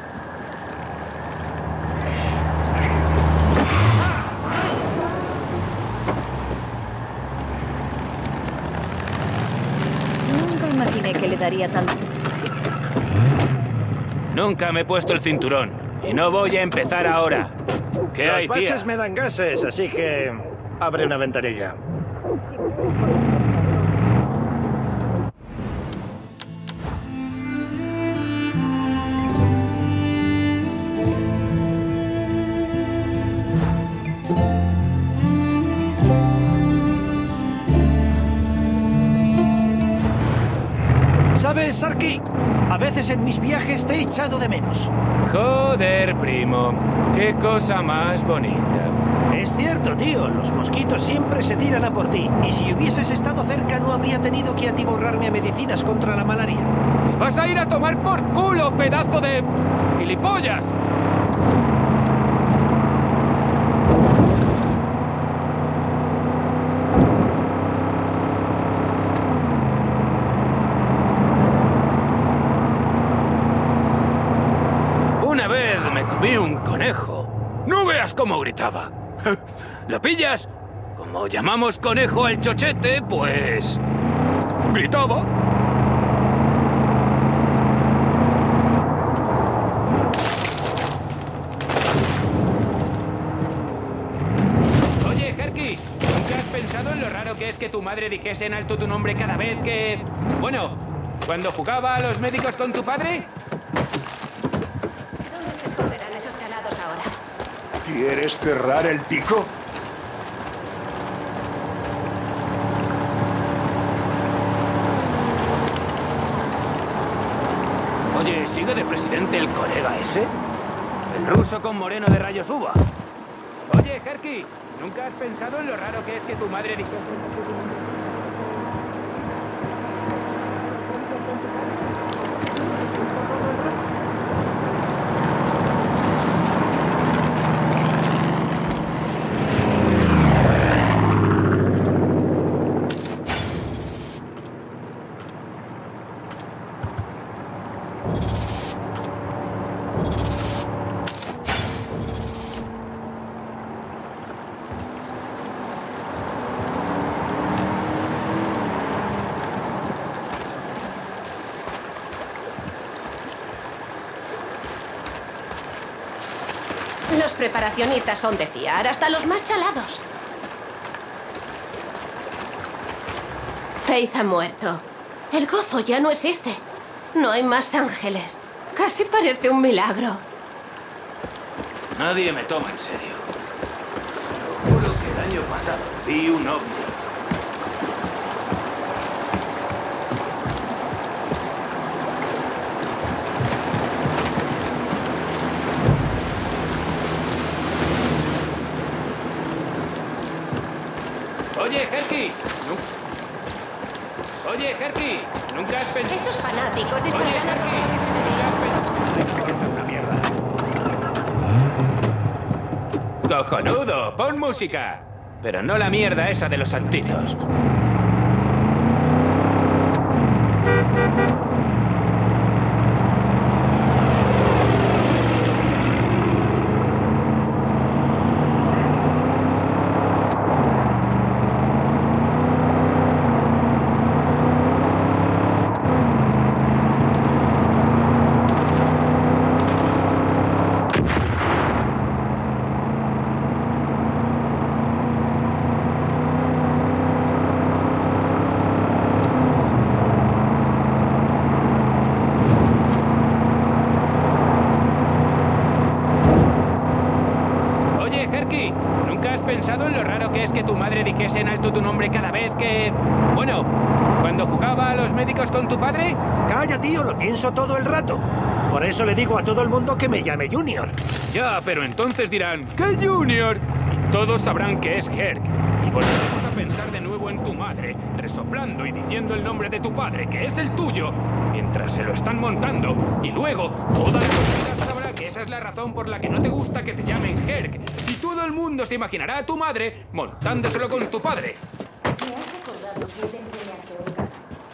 Nunca imaginé que le daría tanto. Nunca me he puesto el cinturón. Y no voy a empezar ahora. ¿Qué hay, Los tía? baches me dan gases, así que abre una ventanilla. ¿Sabes, Sarky? A veces en mis viajes te he echado de menos. Joder, primo. Qué cosa más bonita. Es cierto, tío. Los mosquitos siempre se tiran a por ti. Y si hubieses estado cerca, no habría tenido que atiborrarme a medicinas contra la malaria. ¡Te vas a ir a tomar por culo, pedazo de... gilipollas! Una vez me comí un conejo. No veas cómo gritaba. ¿Lo pillas? Como llamamos conejo al chochete, pues... gritaba. Oye, Herky, ¿nunca has pensado en lo raro que es que tu madre dijese en alto tu nombre cada vez que... bueno, cuando jugaba a los médicos con tu padre? ¿Dónde se esconderán esos chalados ahora? ¿Quieres cerrar el pico? Oye, ¿sigue de presidente el colega ese? El ruso con moreno de rayos uva. Oye, Herky, ¿nunca has pensado en lo raro que es que tu madre dijese... Los preparacionistas son de fiar, hasta los más chalados. Faith ha muerto. El gozo ya no existe. No hay más ángeles. Casi parece un milagro. Nadie me toma en serio. Lo juro que el año pasado vi un ovni. Oye, Herky. Oye, Herky. Nunca has pensado... Esos fanáticos dispararán a todo lo que se ve. ¡Cojonudo! ¡Pon música! Pero no la mierda esa de los santitos. ¿Pensado en lo raro que es que tu madre dijese en alto tu nombre cada vez que... Bueno, cuando jugaba a los médicos con tu padre? Calla, tío, lo pienso todo el rato. Por eso le digo a todo el mundo que me llame Junior. Ya, pero entonces dirán, ¿qué Junior? Y todos sabrán que es Herc. Y volveremos a pensar de nuevo en tu madre, resoplando y diciendo el nombre de tu padre, que es el tuyo, mientras se lo están montando. Y luego, toda la comunidad sabrá que esa es la razón por la que no te gusta que te llamen Herc. Y todo el mundo se imaginará a tu madre montándoselo con tu padre. ¿Me has recordado que te enseñaste un canto?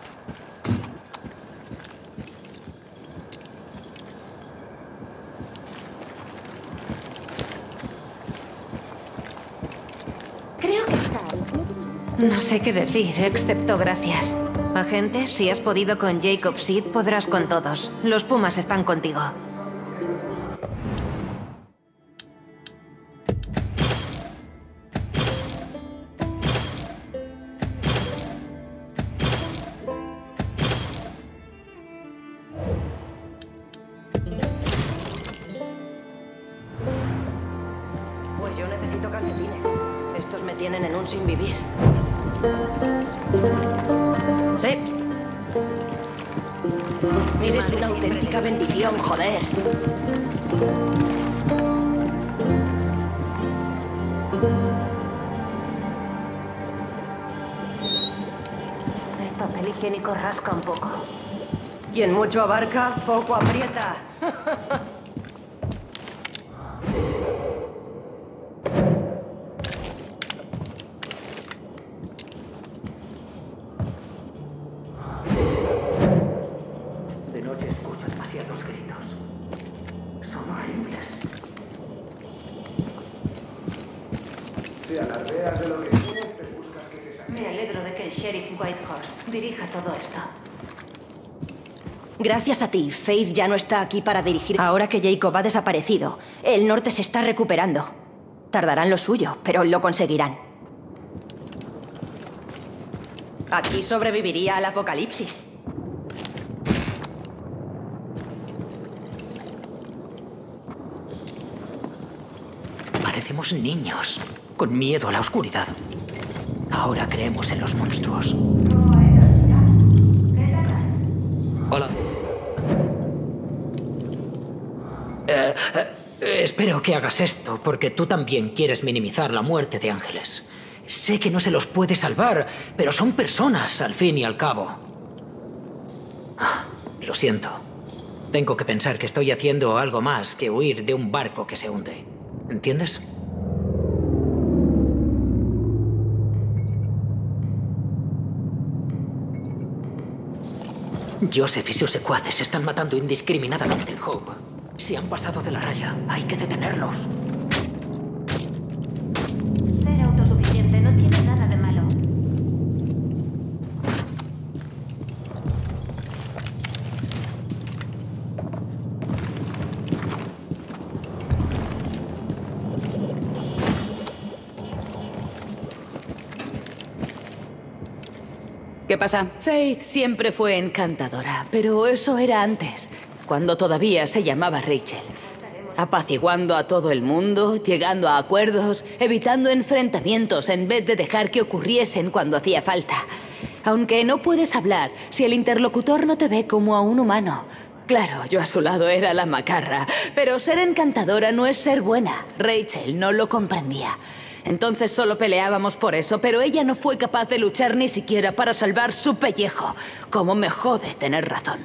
Creo que... No sé qué decir, excepto gracias. Agente, si has podido con Jacob Seed, podrás con todos. Los Pumas están contigo. Pues yo necesito calcetines. Estos me tienen en un sin vivir. Sí. Eres una auténtica bendición, joder. El papel higiénico rasca un poco. Quien mucho abarca, poco aprieta. De noche escucho demasiados gritos. Son horribles. Si alardeas de lo que tienes, te buscas que te saque. Me alegro de que el sheriff Whitehorse dirija todo esto. Gracias a ti, Faith ya no está aquí para dirigir. Ahora que Jacob ha desaparecido, el norte se está recuperando. Tardarán lo suyo, pero lo conseguirán. Aquí sobreviviría al apocalipsis. Parecemos niños, con miedo a la oscuridad. Ahora creemos en los monstruos. Hola. Espero que hagas esto, porque tú también quieres minimizar la muerte de ángeles. Sé que no se los puede salvar, pero son personas, al fin y al cabo. Lo siento. Tengo que pensar que estoy haciendo algo más que huir de un barco que se hunde. ¿Entiendes? Joseph y sus secuaces se están matando indiscriminadamente en Hope. Se han pasado de la raya. Hay que detenerlos. Ser autosuficiente no tiene nada de malo. ¿Qué pasa? Faith siempre fue encantadora, pero eso era antes, cuando todavía se llamaba Rachel. Apaciguando a todo el mundo, llegando a acuerdos, evitando enfrentamientos en vez de dejar que ocurriesen cuando hacía falta. Aunque no puedes hablar si el interlocutor no te ve como a un humano. Claro, yo a su lado era la macarra, pero ser encantadora no es ser buena. Rachel no lo comprendía. Entonces solo peleábamos por eso, pero ella no fue capaz de luchar ni siquiera para salvar su pellejo. Cómo me jode tener razón.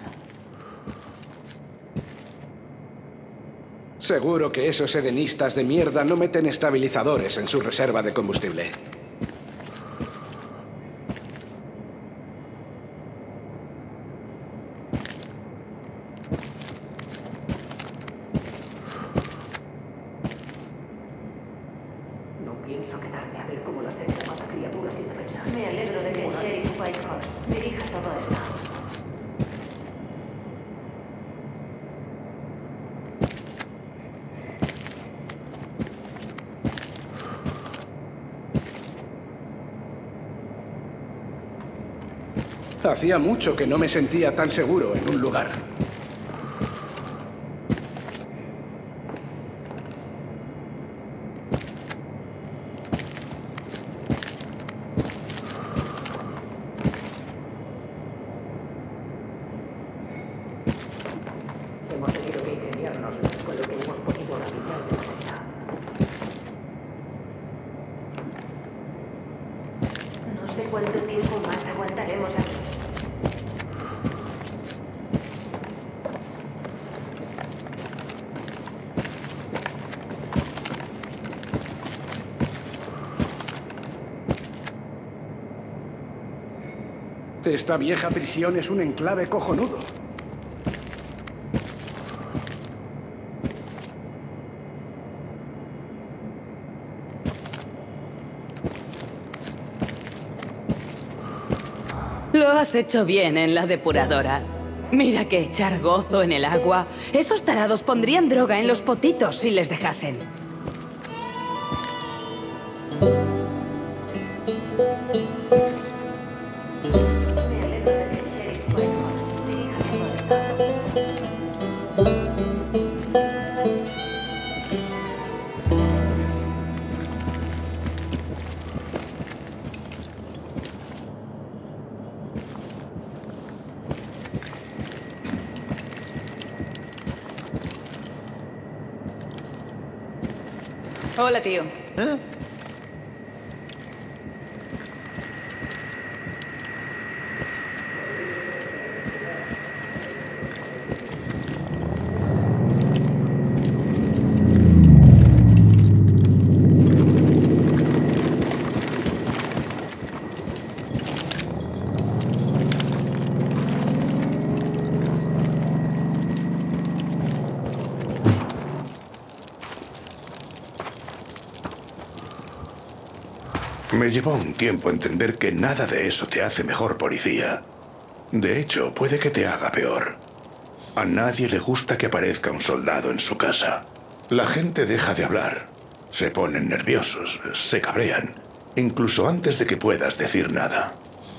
Seguro que esos edenistas de mierda no meten estabilizadores en su reserva de combustible. No pienso quedarme a ver cómo la secta mata criaturas indefensas. Me alegro de que el sheriff Whitehorse dirija todo esto. Hacía mucho que no me sentía tan seguro en un lugar. Hemos tenido que ingeniarnos con lo que hemos podido realizar de la secta. No sé cuánto tiempo más aguantaremos aquí. Esta vieja prisión es un enclave cojonudo. Lo has hecho bien en la depuradora. Mira que echar gozo en el agua. Esos tarados pondrían droga en los potitos si les dejasen. Hola, tío. Me llevó un tiempo entender que nada de eso te hace mejor policía. De hecho, puede que te haga peor. A nadie le gusta que aparezca un soldado en su casa. La gente deja de hablar. Se ponen nerviosos, se cabrean, incluso antes de que puedas decir nada.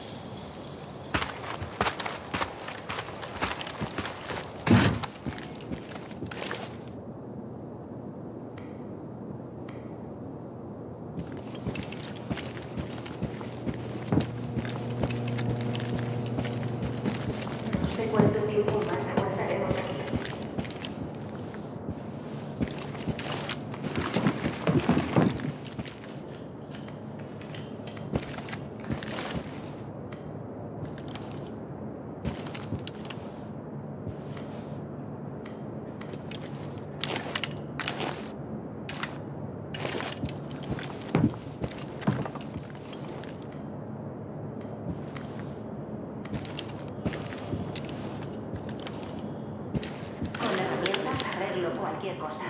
Cualquier cosa.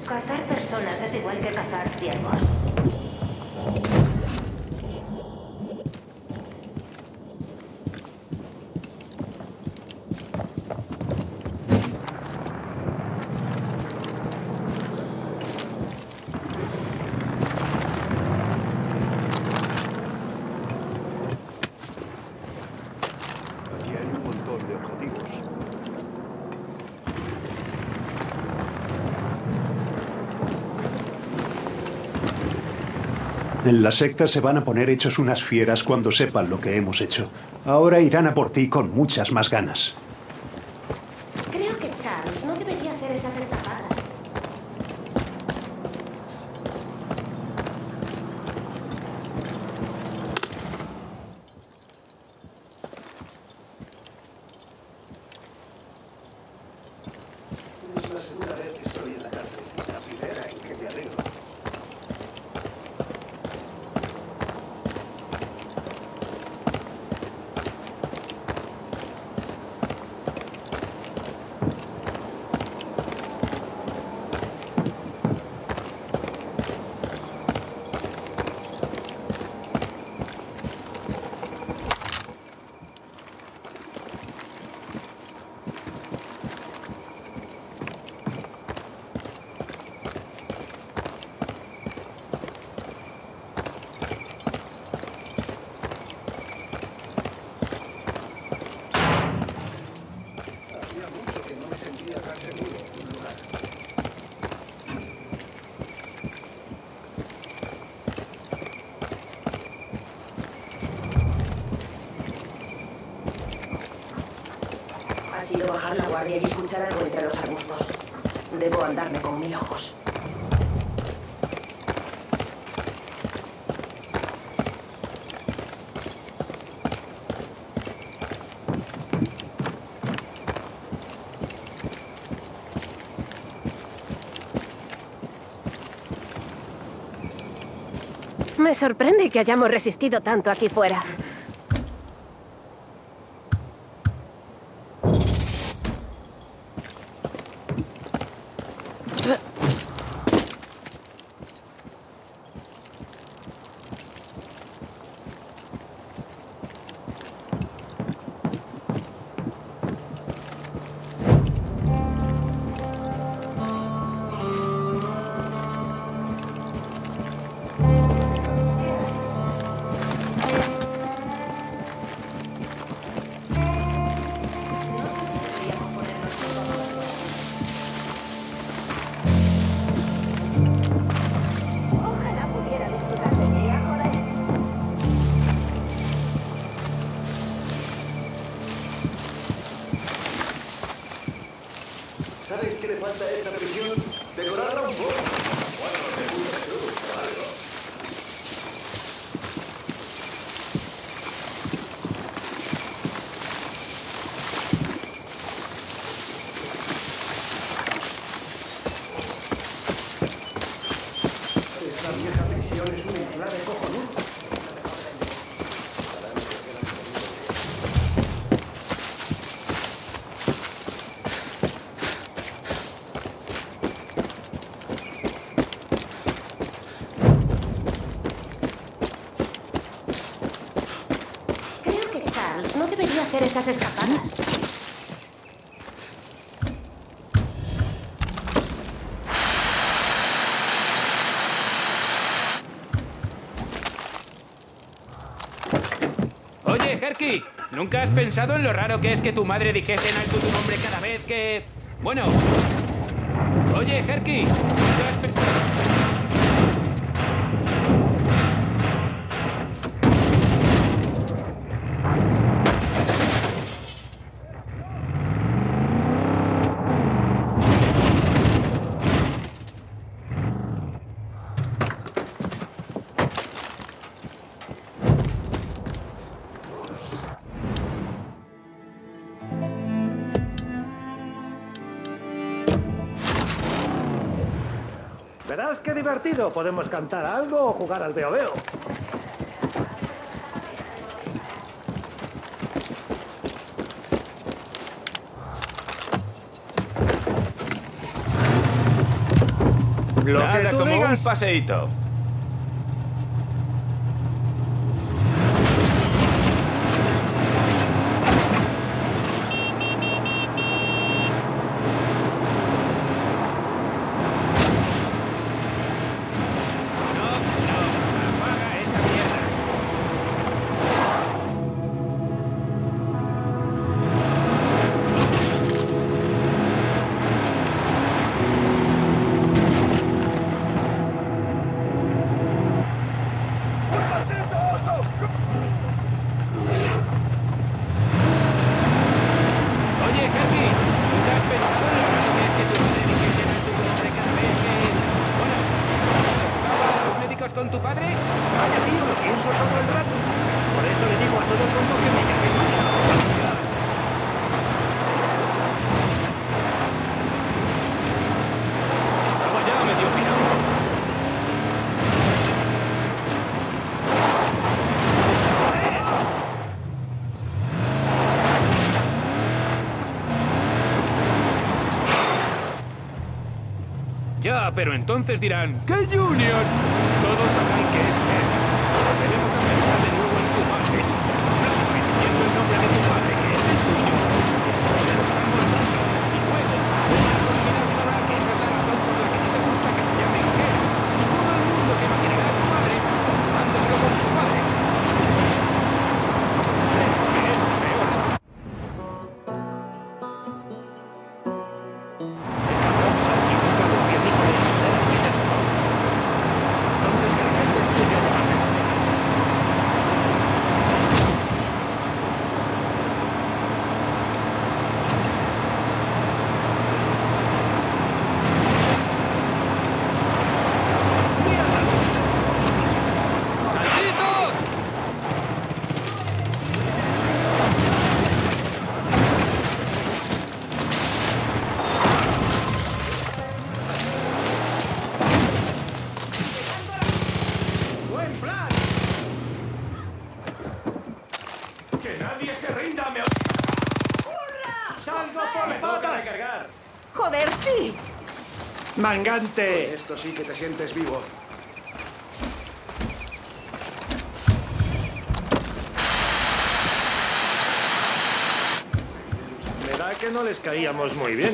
Cazar personas es igual que cazar ciervos. Aquí hay un montón de objetivos. En la secta se van a poner hechos unas fieras cuando sepan lo que hemos hecho. Ahora irán a por ti con muchas más ganas. Creo que Charles no debería hacer esas escapadas. Es la segunda vez que estoy en la cárcel. La primera en que me arreglo. Ha sido bajar la guardia y escuchar algo entre los arbustos. Debo andarme con 1000 ojos. Me sorprende que hayamos resistido tanto aquí fuera. ¿Sabes qué le falta a esta prisión? Decorarla un poco. Bueno, te gusta tú, algo. Esta vieja prisión es un enclave cojonudo. Creo que Charles no debería hacer esas escapadas. Oye, Herky, ¿nunca has pensado en lo raro que es que tu madre dijese en alto tu nombre cada vez que... Bueno... Oye, Herky, ¿nunca has pensado... Verás qué divertido. Podemos cantar algo o jugar al veo-veo. Lo Nada que tú como digas. un paseíto. Oye, Herky, ¿nunca has pensado en lo raro que es que tu padre dijese tu nombre cada vez que... Bueno, ¿a los médicos con tu padre? Vaya tío, lo pienso todo el rato. Por eso le digo a todo el mundo que me llame Junior. Estaba ya medio pirado. Ya, pero entonces dirán, ¡qué Junior! Todos sabrán que es él. Volveremos a pensar de nuevo en tu madre, resoplando y diciendo el nombre de tu padre, que es el tuyo. Se lo están montando. Y luego, una comunidad sabrá que esa es la razón por la que no te gusta que te llamen Ger. Y todo el mundo se imaginará a tu madre tomándoselo con tu padre. Que es peor así. ¡Malditos! ¡Buen plan! ¡Que nadie se rinda! ¡Me... ¡Salgo por patas! ¡Joder, sí! ¡Mangante! Esto sí que te sientes vivo. Me da que no les caíamos muy bien.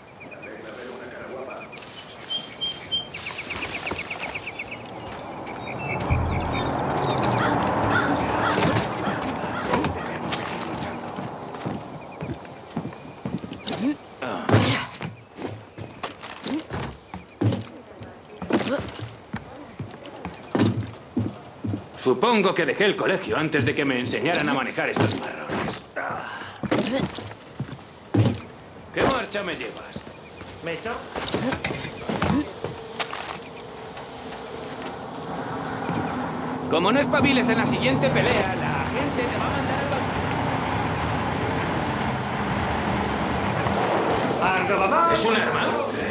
Supongo que dejé el colegio antes de que me enseñaran a manejar estos marrones. ¿Qué marcha me llevas? ¿Me echo? Como no espabiles en la siguiente pelea, la gente te va a mandar al banco. ¡Anda, mamá! ¿Es un arma?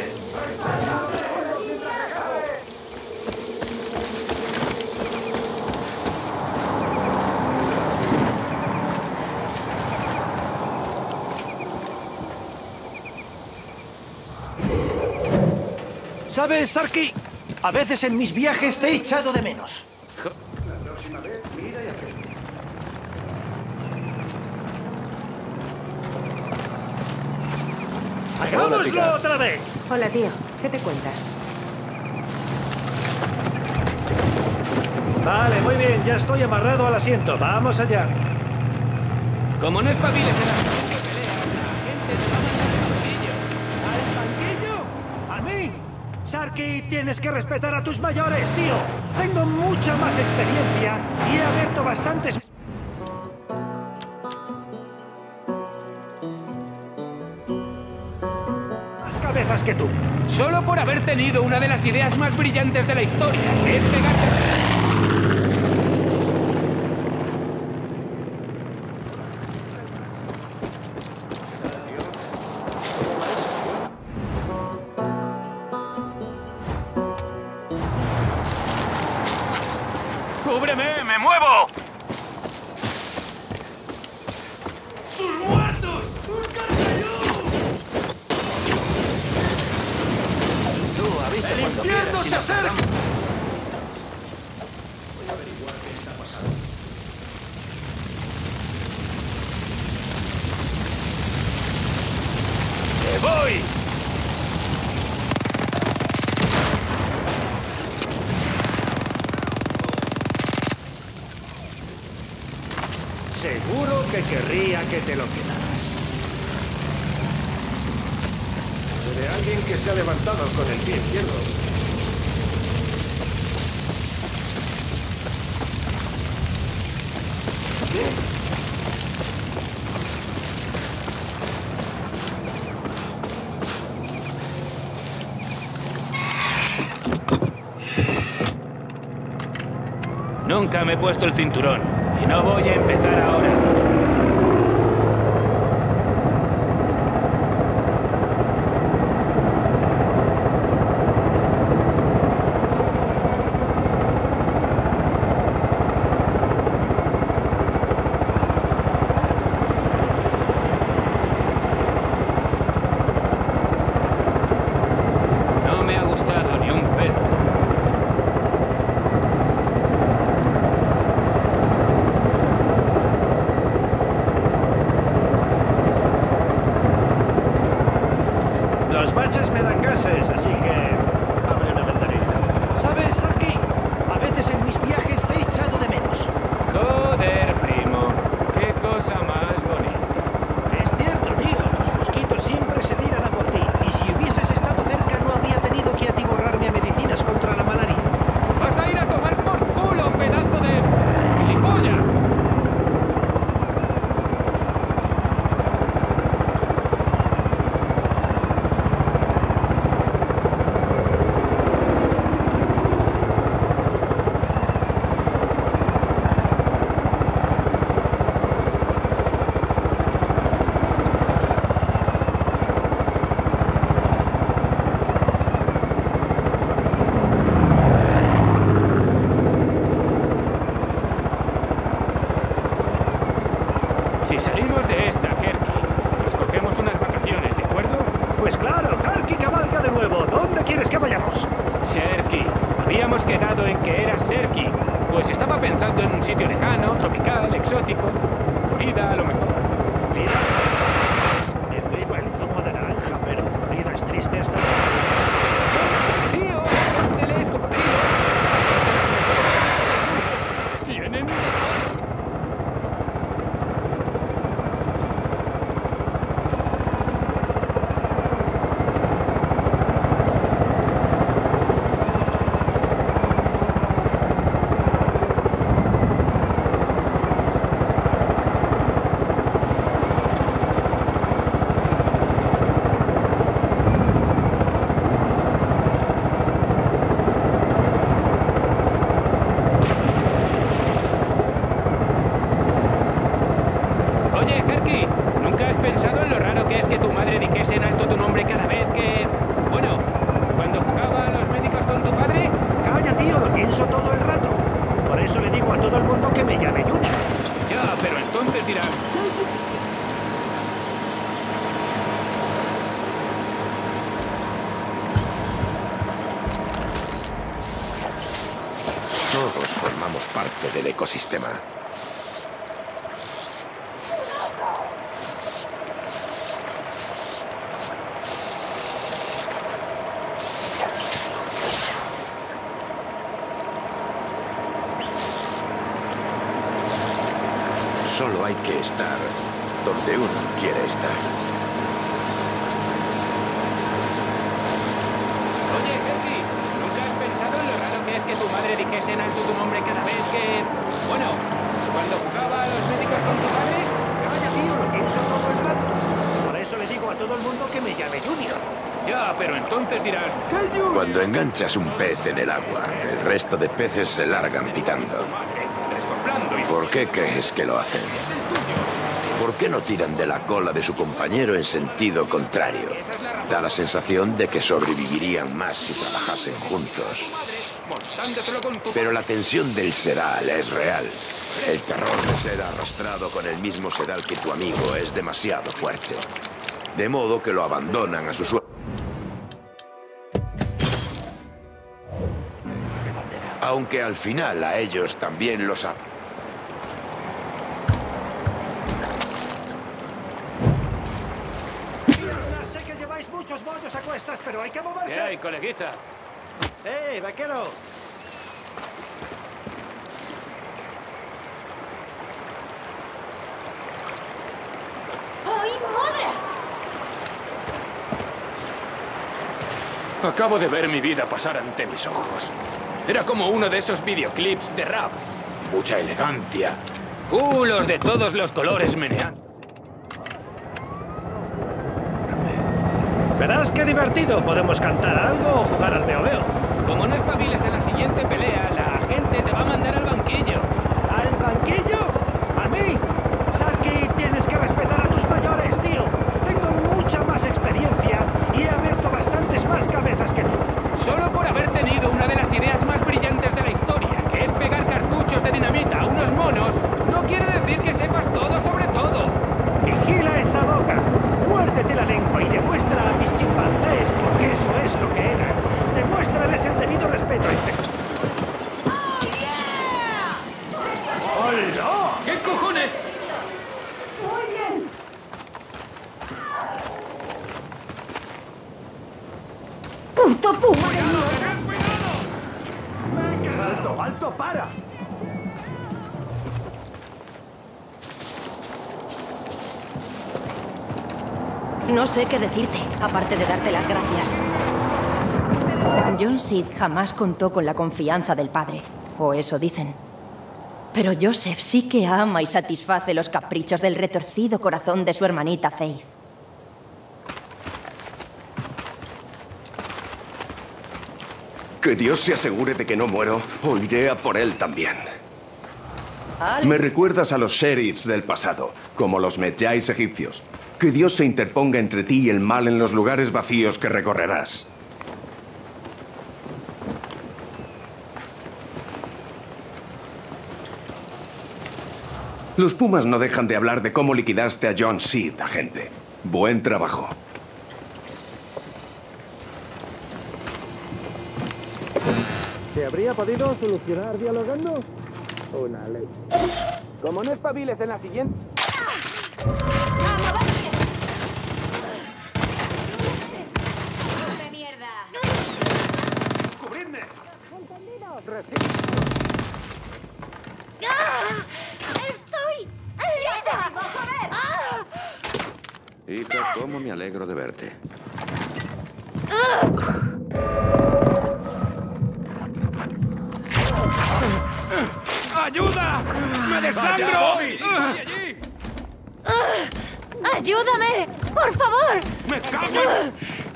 ¿Sabes, Sarky? A veces en mis viajes te he echado de menos. ¡Hagámoslo otra vez! Hola, tío. ¿Qué te cuentas? Vale, muy bien. Ya estoy amarrado al asiento. Vamos allá. Como no espabiles en la siguiente pelea, la gente te va a mandar al banquillo. ¿Al banquillo? ¿A mí? Sarky, tienes que respetar a tus mayores, tío. Tengo mucha más experiencia y he abierto bastantes... más cabezas que tú. Solo por haber tenido una de las ideas más brillantes de la historia, que es pegarte... ¡Cúbreme! ¡Me muevo! ¡Sus muertos! ¡Un carcayú! Tú, prisa ¡El cuando infierno quieras, si se nos acerca! tardamos. ¡Me voy! Seguro que querría que te lo quedaras. De alguien que se ha levantado con el pie izquierdo. Nunca me he puesto el cinturón y no voy a empezar ahora. No me ha gustado ni un pelo. Los baches me dan gases, así que abre una ventanilla. ¿Sabes, Sarky? A veces en mis viajes te he echado de menos. Joder, primo. Qué cosa más bonita. Es cierto, tío. Los mosquitos siempre se tiran a por ti. Y si hubieses estado cerca, no habría tenido que atiborrarme a medicinas contra la malaria. ¡Vas a ir a tomar por culo, pedazo de... gilipollas! Si salimos de esta, Herky, nos cogemos unas vacaciones, ¿de acuerdo? Pues claro, Harky cabalga de nuevo. ¿Dónde quieres que vayamos? Serki. Habíamos quedado en que era Serki. Pues estaba pensando en un sitio lejano, tropical, exótico. Florida, a lo mejor. ¿Florida? Me flipa el zumo de naranja, pero Florida es triste hasta... ¡Tío! ¡Cócteles, cocodrilos! ¡Tienen de todo! Oye, Herky, ¿nunca has pensado en lo raro que es que tu madre dijese en alto tu nombre cada vez que... Bueno, cuando jugaba a los médicos con tu padre? Calla, tío, lo pienso todo el rato. Por eso le digo a todo el mundo que me llame Junior. Ya, pero entonces dirán... Todos formamos parte del ecosistema. Solo hay que estar donde uno quiere estar. Oye, Herky, ¿nunca has pensado en lo raro que es que tu madre dijese en alto tu nombre cada vez que... Bueno, cuando jugaba a los médicos con tu padre? Calla, tío, lo pienso todo el rato. Por eso le digo a todo el mundo que me llame Junior. Ya, pero entonces dirán... ¡Que Junior! Cuando enganchas un pez en el agua, el resto de peces se largan pitando. ¿Por qué crees que lo hacen? ¿Por qué no tiran de la cola de su compañero en sentido contrario? Da la sensación de que sobrevivirían más si trabajasen juntos. Pero la tensión del sedal es real. El terror de ser arrastrado con el mismo sedal que tu amigo es demasiado fuerte. De modo que lo abandonan a su suerte. Aunque al final a ellos también los ha... Sé que lleváis muchos bollos a cuestas, pero hay que moverse. ¿Qué hay, coleguita? Vaquero! ¡Ay, madre! Acabo de ver mi vida pasar ante mis ojos. Era como uno de esos videoclips de rap. Mucha elegancia. Culos de todos los colores meneando. Verás qué divertido. Podemos cantar algo o jugar al veo-veo. Como no espabiles en la siguiente pelea, la gente te va a mandar al banquillo. ¿Al banquillo? ¿A mí? Saki, tienes que respetar a tus mayores, tío. Tengo mucha más experiencia y he abierto bastantes más cabezas que tú. Solo por haber tenido una de las ideas más brillantes de la historia, que es pegar cartuchos de dinamita a unos monos, no quiere decir que sepas todo sobre todo. Vigila esa boca. Muérdete la lengua y demuestra a mis chimpancés, porque eso es lo que eran. Demuéstrales el debido respeto. ¡Hola! ¿Qué cojones? Muy bien. ¡Puto puma de mierda! ¡Alto, alto, para! No sé qué decirte, aparte de darte las gracias. John Seed jamás contó con la confianza del padre, o eso dicen. Pero Joseph sí que ama y satisface los caprichos del retorcido corazón de su hermanita Faith. Que Dios se asegure de que no muero, o iré a por él también. Me recuerdas a los sheriffs del pasado, como los medjais egipcios. Que Dios se interponga entre ti y el mal en los lugares vacíos que recorrerás. Los Pumas no dejan de hablar de cómo liquidaste a John Seed, agente. Buen trabajo. ¿Se habría podido solucionar dialogando? Una ley. Como no espabiles en la siguiente... ¡De mierda! ¡Cubridme! ¡Estoy herida! Hija, cómo me alegro de verte. ¡Ayuda! ¡Me desangro! ¡Ayúdame! ¡Por favor! ¡Me cago!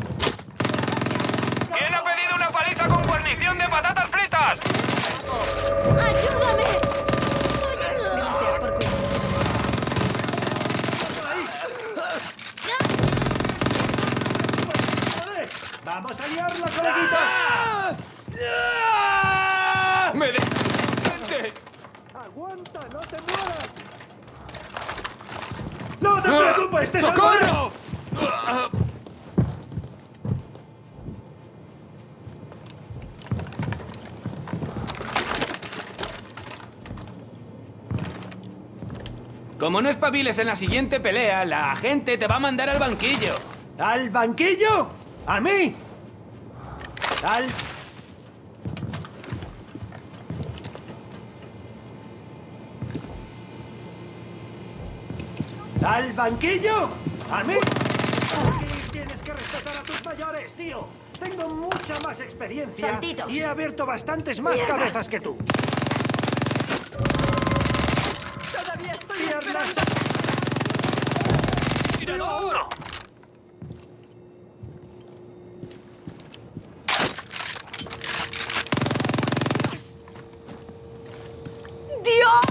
¿Quién ha pedido una paliza con guarnición de patatas fritas? ¡Ayúdame! Gracias por cuidar. ¡Vamos a liarla, coleguitas! ¡Me de... ¡Aguanta, no te mueras! ¡No te preocupes! ¡Te salvaré! ¡Socorro! Como no espabiles en la siguiente pelea, la gente te va a mandar al banquillo. ¿Al banquillo? ¿A mí? ¿Al banquillo? ¿A mí? Aquí tienes que respetar a tus mayores, tío. Tengo mucha más experiencia. Saltitos. Y he abierto bastantes más cabezas que tú. Todavía estoy Piernas. ¡Tirador! ¡Dios!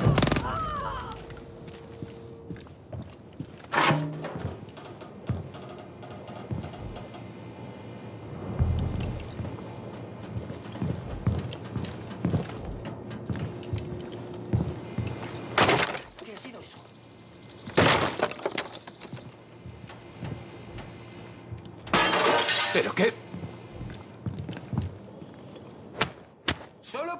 ¿Qué ha sido eso? ¿Pero qué? Solo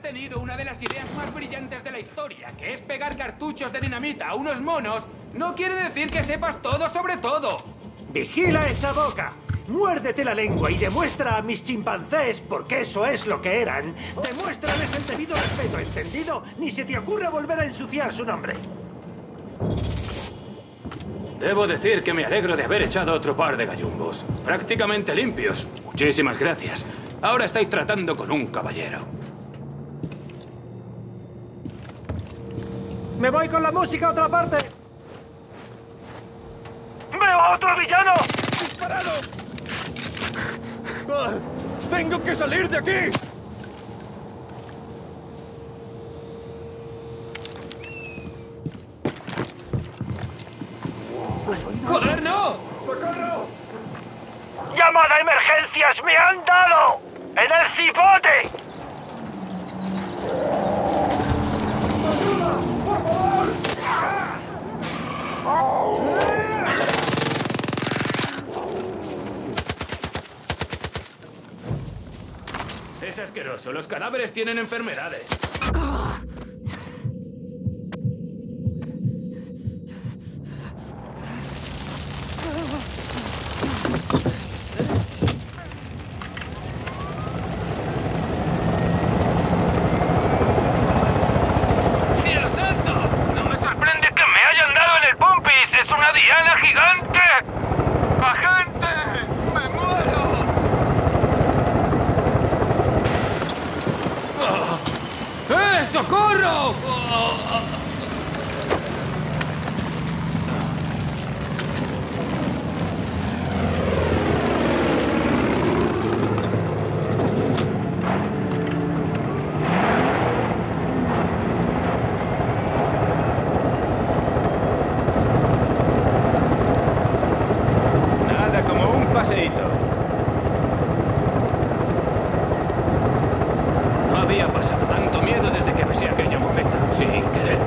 tenido una de las ideas más brillantes de la historia, que es pegar cartuchos de dinamita a unos monos, no quiere decir que sepas todo sobre todo. ¡Vigila esa boca! Muérdete la lengua y demuestra a mis chimpancés, porque eso es lo que eran. Demuéstrales el debido respeto, ¿entendido? Ni se te ocurra volver a ensuciar su nombre. Debo decir que me alegro de haber echado otro par de gallumbos. Prácticamente limpios. Muchísimas gracias. Ahora estáis tratando con un caballero. ¡Me voy con la música a otra parte! ¡Veo a otro villano! ¡Disparado! ¡Ah! ¡Tengo que salir de aquí! ¡Joder, no! ¡Socorro! ¡Llamada a emergencias! ¡Me han dado! ¡En el cipote! ¡Por favor! Es asqueroso. Los cadáveres tienen enfermedades. ¡Cielo santo! No me sorprende que me hayan dado en el pompis. ¡Es una diana gigante! ¡Agente! ¡Me muero! ¡Socorro! Nada como un paseíto. No había pasado tanto miedo desde que besé aquella mofeta, sin querer.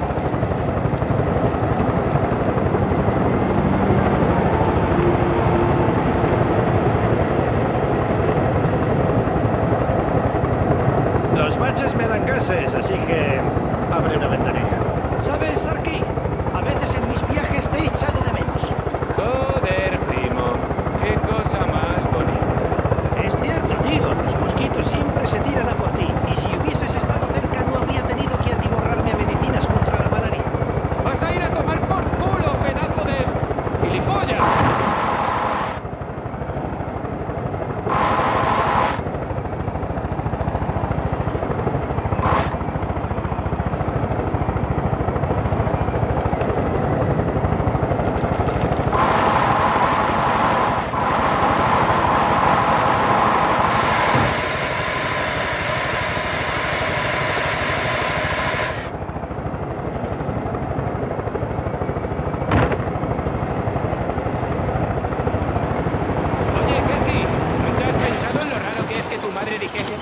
Los baches me dan gases, así que abre una ventanilla. ¿Sabes, Sarky? A veces en mis viajes te he echado de menos. Joder, primo. Qué cosa más bonita. Es cierto, tío. Los mosquitos siempre se tiran a por ti. Y si hubieses estado cerca, no habría tenido que atiborrarme a medicinas contra la malaria. ¡Vas a ir a tomar por culo, pedazo de gilipollas! Oye, Herky, ¿nunca has pensado en lo raro que es que tu madre dijese?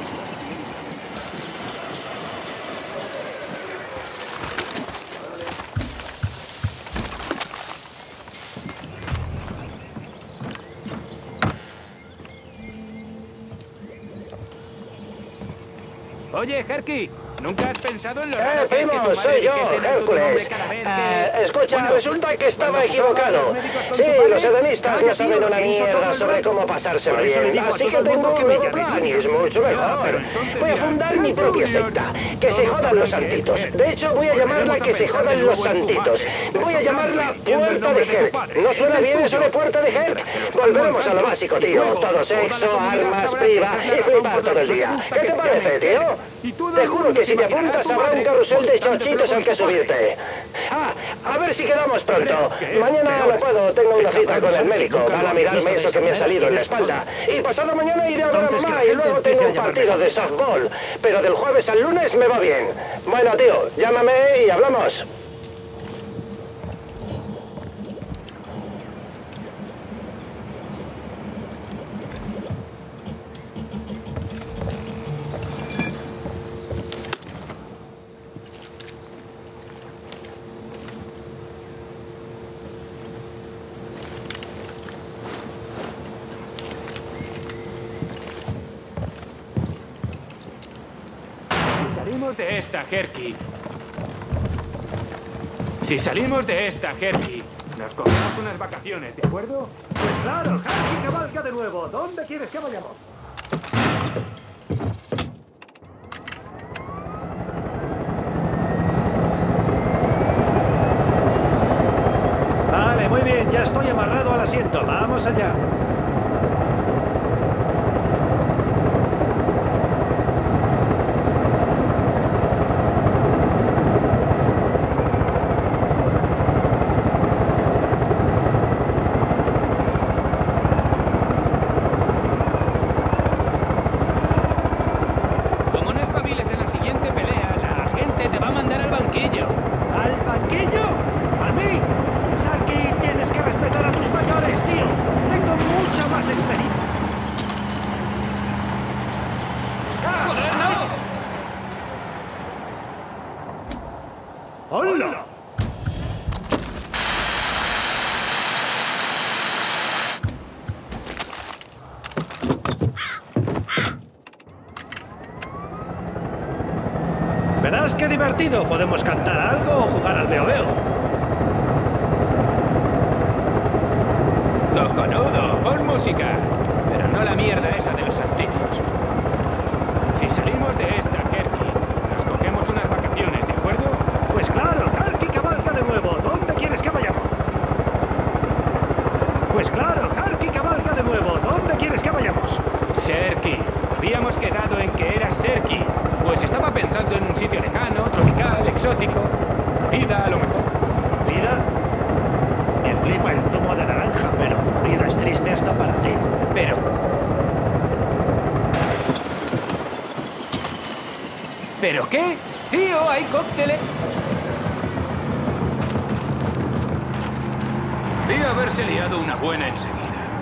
Oye, Herky, ¿nunca has pensado en lo raro que es que tu Primo, madre soy yo, dijese en tu Hércules. nombre cada vez que... Escucha, Bueno, resulta que estaba equivocado. Sí, los hedonistas no saben una mierda sobre cómo pasárselo bien. Así que tengo un nuevo plan y es mucho mejor. Voy a fundar mi propia secta. Que se jodan los santitos. De hecho, voy a llamarla Que se jodan los santitos. Voy a llamarla Puerta de Herc. ¿No suena bien eso de Puerta de Herc? Volveremos a lo básico, tío. Todo sexo, armas, priva y flipar todo el día. ¿Qué te parece, tío? Te juro que si te apuntas habrá un carrusel de chochitos al que subirte. Ah, a ver si quedamos pronto. Mañana no puedo, tengo una cita con el médico. Van a mirarme eso que me ha salido en la espalda. Y pasado mañana iré a Granma y luego tengo un partido de softball. Pero del jueves al lunes me va bien. Bueno, tío, llámame y hablamos. salimos de esta, Herky... Si salimos de esta, Herky, nos cogemos unas vacaciones, ¿de acuerdo? Pues claro, Herky cabalga de nuevo. ¿Dónde quieres que vayamos? Vale, muy bien, ya estoy amarrado al asiento. Vamos allá. Como no espabiles en la siguiente pelea, la gente te va a mandar al banquillo. ¿Al banquillo? ¿A mí? Sarky, tienes que respetar a tus mayores, tío. Tengo mucha más experiencia. ¡Joder, no! ¡Hola! Verás qué divertido. ¿Podemos cantar algo o jugar al veo-veo? ¡Cojonudo! ¡Pon música! Pero no la mierda esa de los saltitos. Si salimos de esta, Herky, nos cogemos unas vacaciones, ¿de acuerdo? Pues claro, Herky cabalga de nuevo. ¿Dónde quieres que vayamos? Pues claro, Herky cabalga de nuevo. ¿Dónde quieres que vayamos? Serky. Habíamos quedado en que era Serky. Pues estaba pensando en un sitio lejano, tropical, exótico. Florida, a lo mejor. ¿Florida? Me flipa el zumo de naranja, pero Florida es triste hasta para ti. Pero... ¿Pero qué? Tío, hay cócteles. Tío, haberse liado una buena enseguida.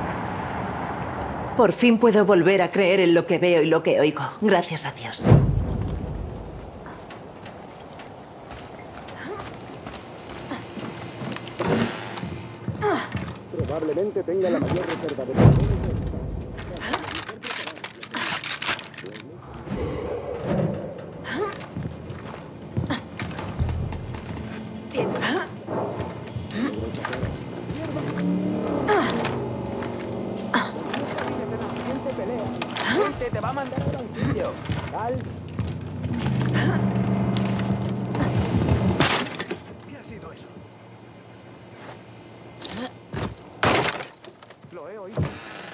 Por fin puedo volver a creer en lo que veo y lo que oigo. Gracias a Dios. Probablemente tenga la mayor reserva de... Te va a mandar al banquillo. ¿Qué ha sido eso? Lo he oído.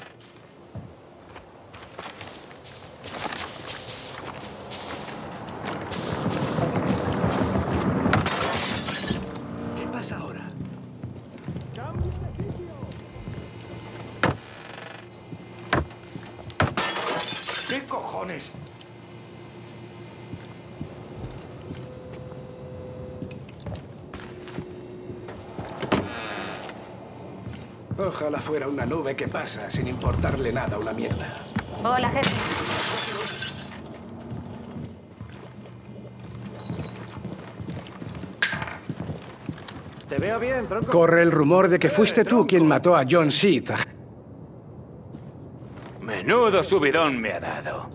¿Qué pasa ahora? ¡Cambio de sitio! ¿Qué cojones? Ojalá fuera una nube que pasa sin importarle nada a una mierda. Hola, jefe. Te veo bien, tronco. Corre el rumor de que fuiste tú quien mató a John Seed. Menudo subidón me ha dado.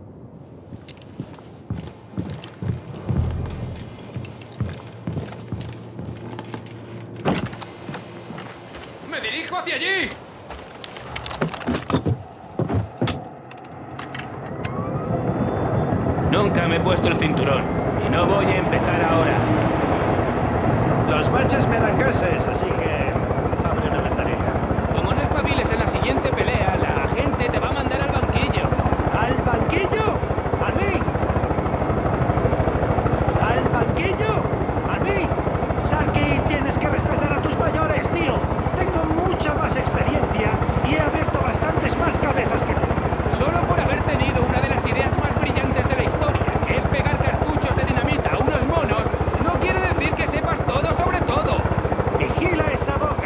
¡Me dirijo hacia allí! Nunca me he puesto el cinturón y no voy a empezar ahora. Los baches me dan gases, así que... abre una ventanilla. Como no espabiles en la siguiente pelea, la gente te va a mandar al banquillo. ¿Al banquillo? ¿A mí? ¿Al banquillo? ¿A mí? Sarky, tienes que respetar a tus mayores, tío. Tengo mucha más experiencia y he abierto bastantes más cabezas que tú. Solo por haber tenido una de las ideas más brillantes de la historia, que es pegar cartuchos de dinamita a unos monos, no quiere decir que sepas todo sobre todo. Vigila esa boca.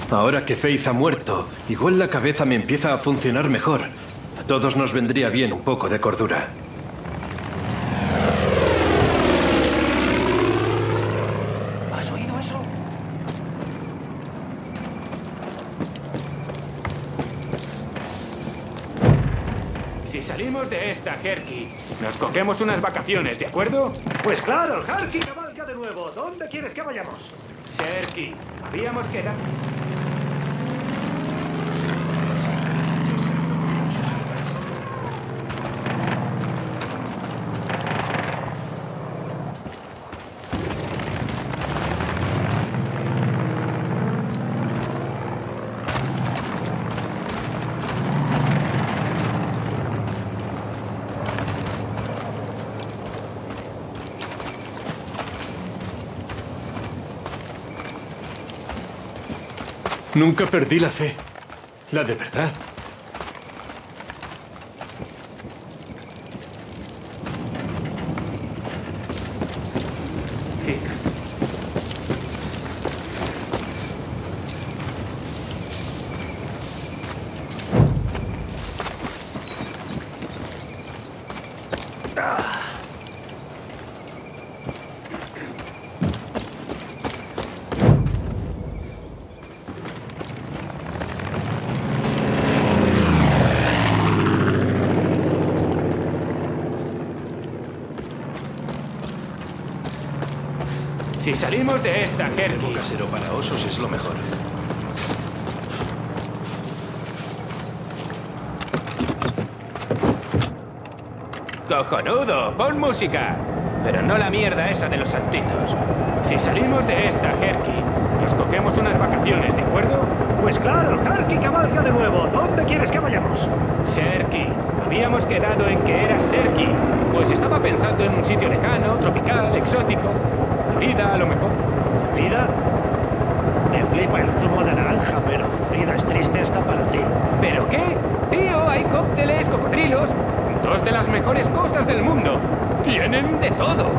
Ahora que Faith ha muerto, igual la cabeza me empieza a funcionar mejor. A todos nos vendría bien un poco de cordura. ¿Has oído eso? Si salimos de esta, Herky, nos cogemos unas vacaciones, ¿de acuerdo? Pues claro, Herky cabalga de nuevo. ¿Dónde quieres que vayamos? Herky, habíamos quedado... Nunca perdí la fe. La de verdad. Si salimos de esta, Herky... Un casero para osos es lo mejor. ¡Cojonudo! ¡Pon música! Pero no la mierda esa de los santitos. Si salimos de esta, Herky, nos cogemos unas vacaciones, ¿de acuerdo? Pues claro, Herky cabalga de nuevo. ¿Dónde quieres que vayamos? Serki. Habíamos quedado en que era Serki. Pues estaba pensando en un sitio lejano, tropical, exótico. Florida, a lo mejor. ¿Florida? Me flipa el zumo de naranja, pero Florida es triste hasta para ti. ¿Pero qué? Tío, hay cócteles, cocodrilos. Dos de las mejores cosas del mundo. Tienen de todo.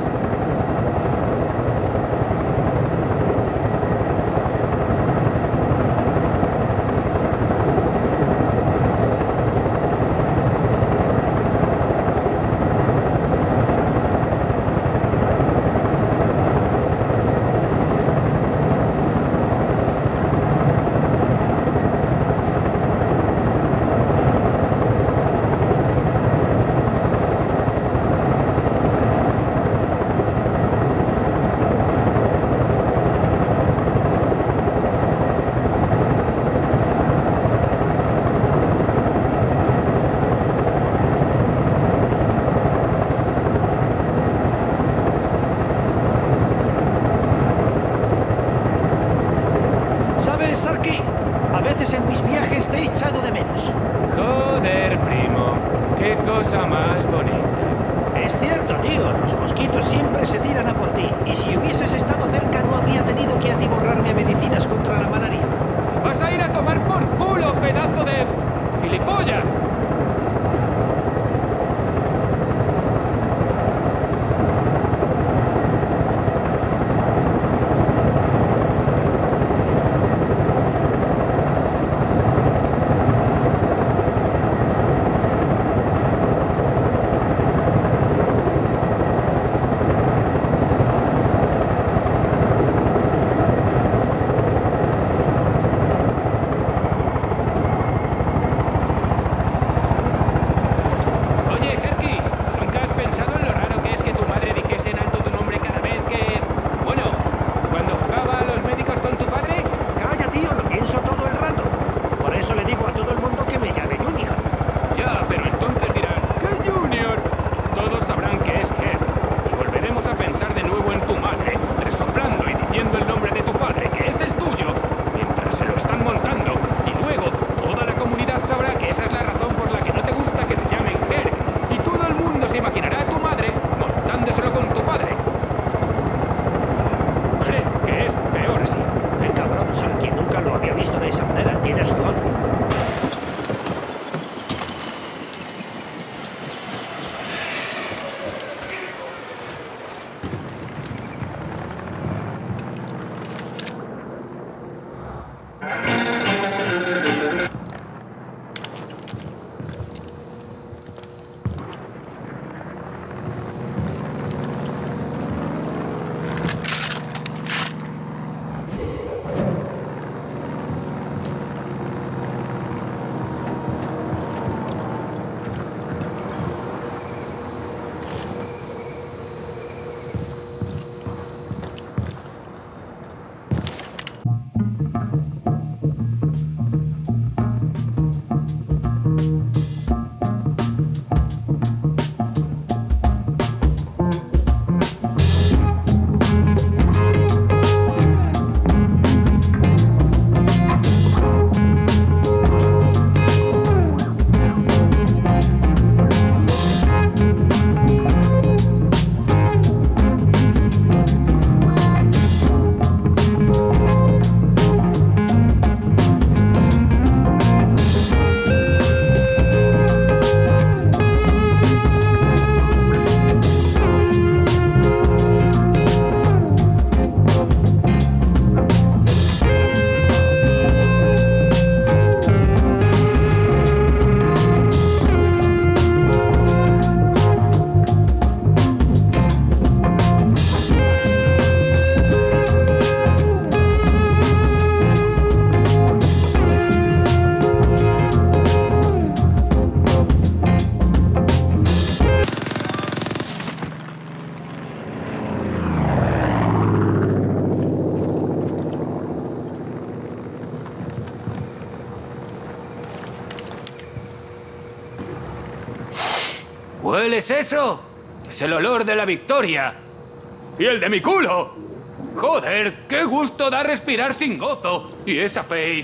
¿Hueles eso? Es el olor de la victoria. ¡Y el de mi culo! ¡Joder! ¡Qué gusto da respirar sin gozo! Y esa Faith.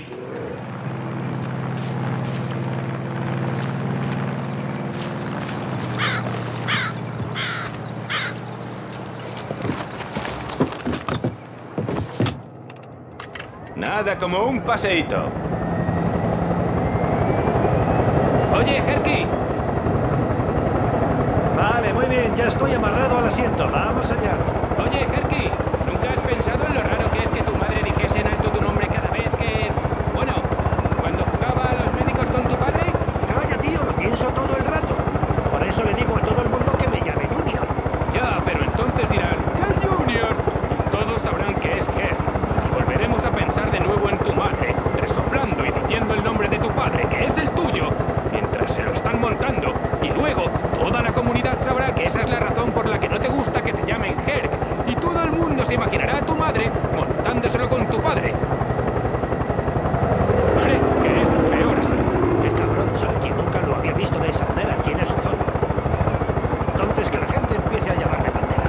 Nada como un paseíto. Oye, Herky. Vale, muy bien, ya estoy amarrado al asiento. Vamos allá. Oye, Herky, ¿nunca has pensado en lo raro que es que tu madre dijese en alto tu nombre cada vez que... Bueno, cuando jugaba a los médicos con tu padre? Calla, tío, lo pienso todo el rato. Por eso le digo a todo el mundo que me llame Junior. Ya, pero entonces dirán, ¿qué Junior? Y todos sabrán que es Herc. Y volveremos a pensar de nuevo en tu madre, resoplando y diciendo el nombre de tu padre, que es el tuyo, mientras se lo están montando. Y luego, toda la comunidad sabrá que esa es la razón por la que no te gusta que te llamen Herc. Y todo el mundo se imaginará a tu madre montándoselo con tu padre. Creo que es peor así. Qué cabrón, Sarky. Nunca lo había visto de esa manera. Tienes razón. Entonces que la gente empiece a llamarme Pantera.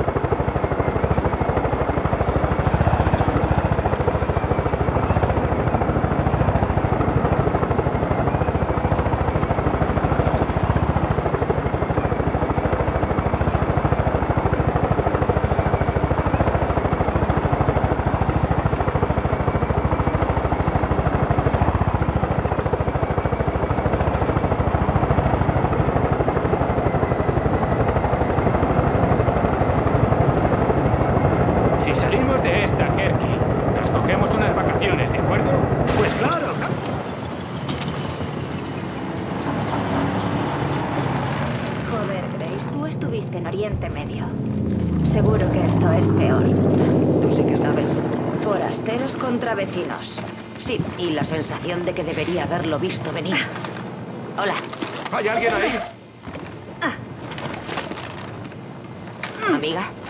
Si salimos de esta, Herky, nos cogemos unas vacaciones, ¿de acuerdo? Pues claro. Joder, Grace, tú estuviste en Oriente Medio. Seguro que esto es peor. Tú sí que sabes. Forasteros contra vecinos. Sí, y la sensación de que debería haberlo visto venir. Hola. ¿Hay alguien ahí? Amiga.